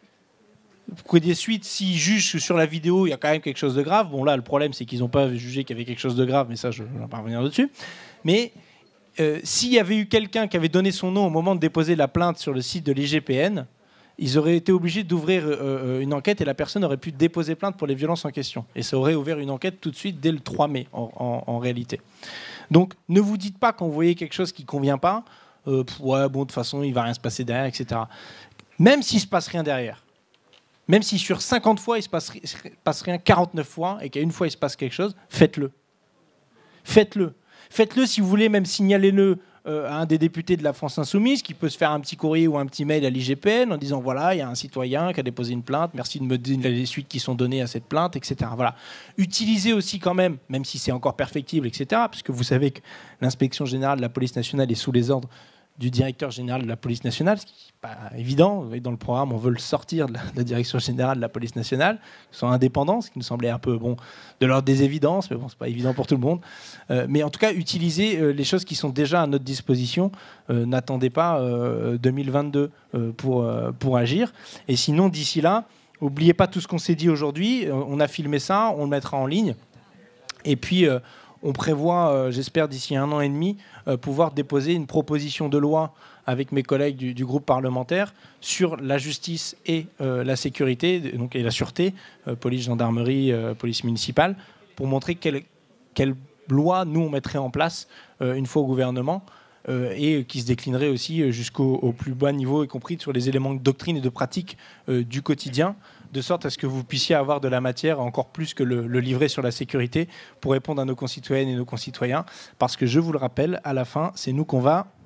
pour qu'il y ait des suites, s'ils jugent que sur la vidéo, il y a quand même quelque chose de grave. Bon, là, le problème, c'est qu'ils n'ont pas jugé qu'il y avait quelque chose de grave, mais ça, je ne vais pas revenir dessus. Mais euh, s'il y avait eu quelqu'un qui avait donné son nom au moment de déposer la plainte sur le site de l'I G P N, ils auraient été obligés d'ouvrir euh, une enquête et la personne aurait pu déposer plainte pour les violences en question. Et ça aurait ouvert une enquête tout de suite dès le trois mai, en, en, en réalité. Donc, ne vous dites pas quand vous voyez quelque chose qui ne convient pas, euh, pff, ouais, bon, de toute façon, il ne va rien se passer derrière, et cetera. Même s'il ne se passe rien derrière, même si sur cinquante fois, il ne se passe, passe rien quarante-neuf fois et qu'à une fois, il se passe quelque chose, faites-le. Faites-le. Faites-le si vous voulez, même signalez-le euh, à un des députés de la France Insoumise qui peut se faire un petit courrier ou un petit mail à l'I G P N en disant voilà, il y a un citoyen qui a déposé une plainte, merci de me dire les suites qui sont données à cette plainte, et cetera. Voilà. Utilisez aussi quand même, même si c'est encore perfectible, et cetera, parce que vous savez que l'Inspection Générale de la Police Nationale est sous les ordres du directeur général de la police nationale, ce qui n'est pas évident. Vous voyez, dans le programme, on veut le sortir de la, de la direction générale de la police nationale, qu'ils soient indépendants, ce qui nous semblait un peu bon, de l'ordre des évidences, mais bon, c'est pas évident pour tout le monde. Euh, mais en tout cas, utilisez euh, les choses qui sont déjà à notre disposition. Euh, n'attendez pas euh, deux mille vingt-deux euh, pour, euh, pour agir. Et sinon, d'ici là, n'oubliez pas tout ce qu'on s'est dit aujourd'hui. On a filmé ça, on le mettra en ligne. Et puis, euh, on prévoit, euh, j'espère, d'ici un an et demi, euh, pouvoir déposer une proposition de loi avec mes collègues du, du groupe parlementaire sur la justice et euh, la sécurité, donc, et la sûreté, euh, police, gendarmerie, euh, police municipale, pour montrer quelle, quelle loi nous on mettrait en place euh, une fois au gouvernement euh, et qui se déclinerait aussi jusqu'au au plus bas niveau, y compris sur les éléments de doctrine et de pratique euh, du quotidien, de sorte à ce que vous puissiez avoir de la matière encore plus que le, le livret sur la sécurité pour répondre à nos concitoyennes et nos concitoyens. Parce que je vous le rappelle, à la fin, c'est nous qu'on va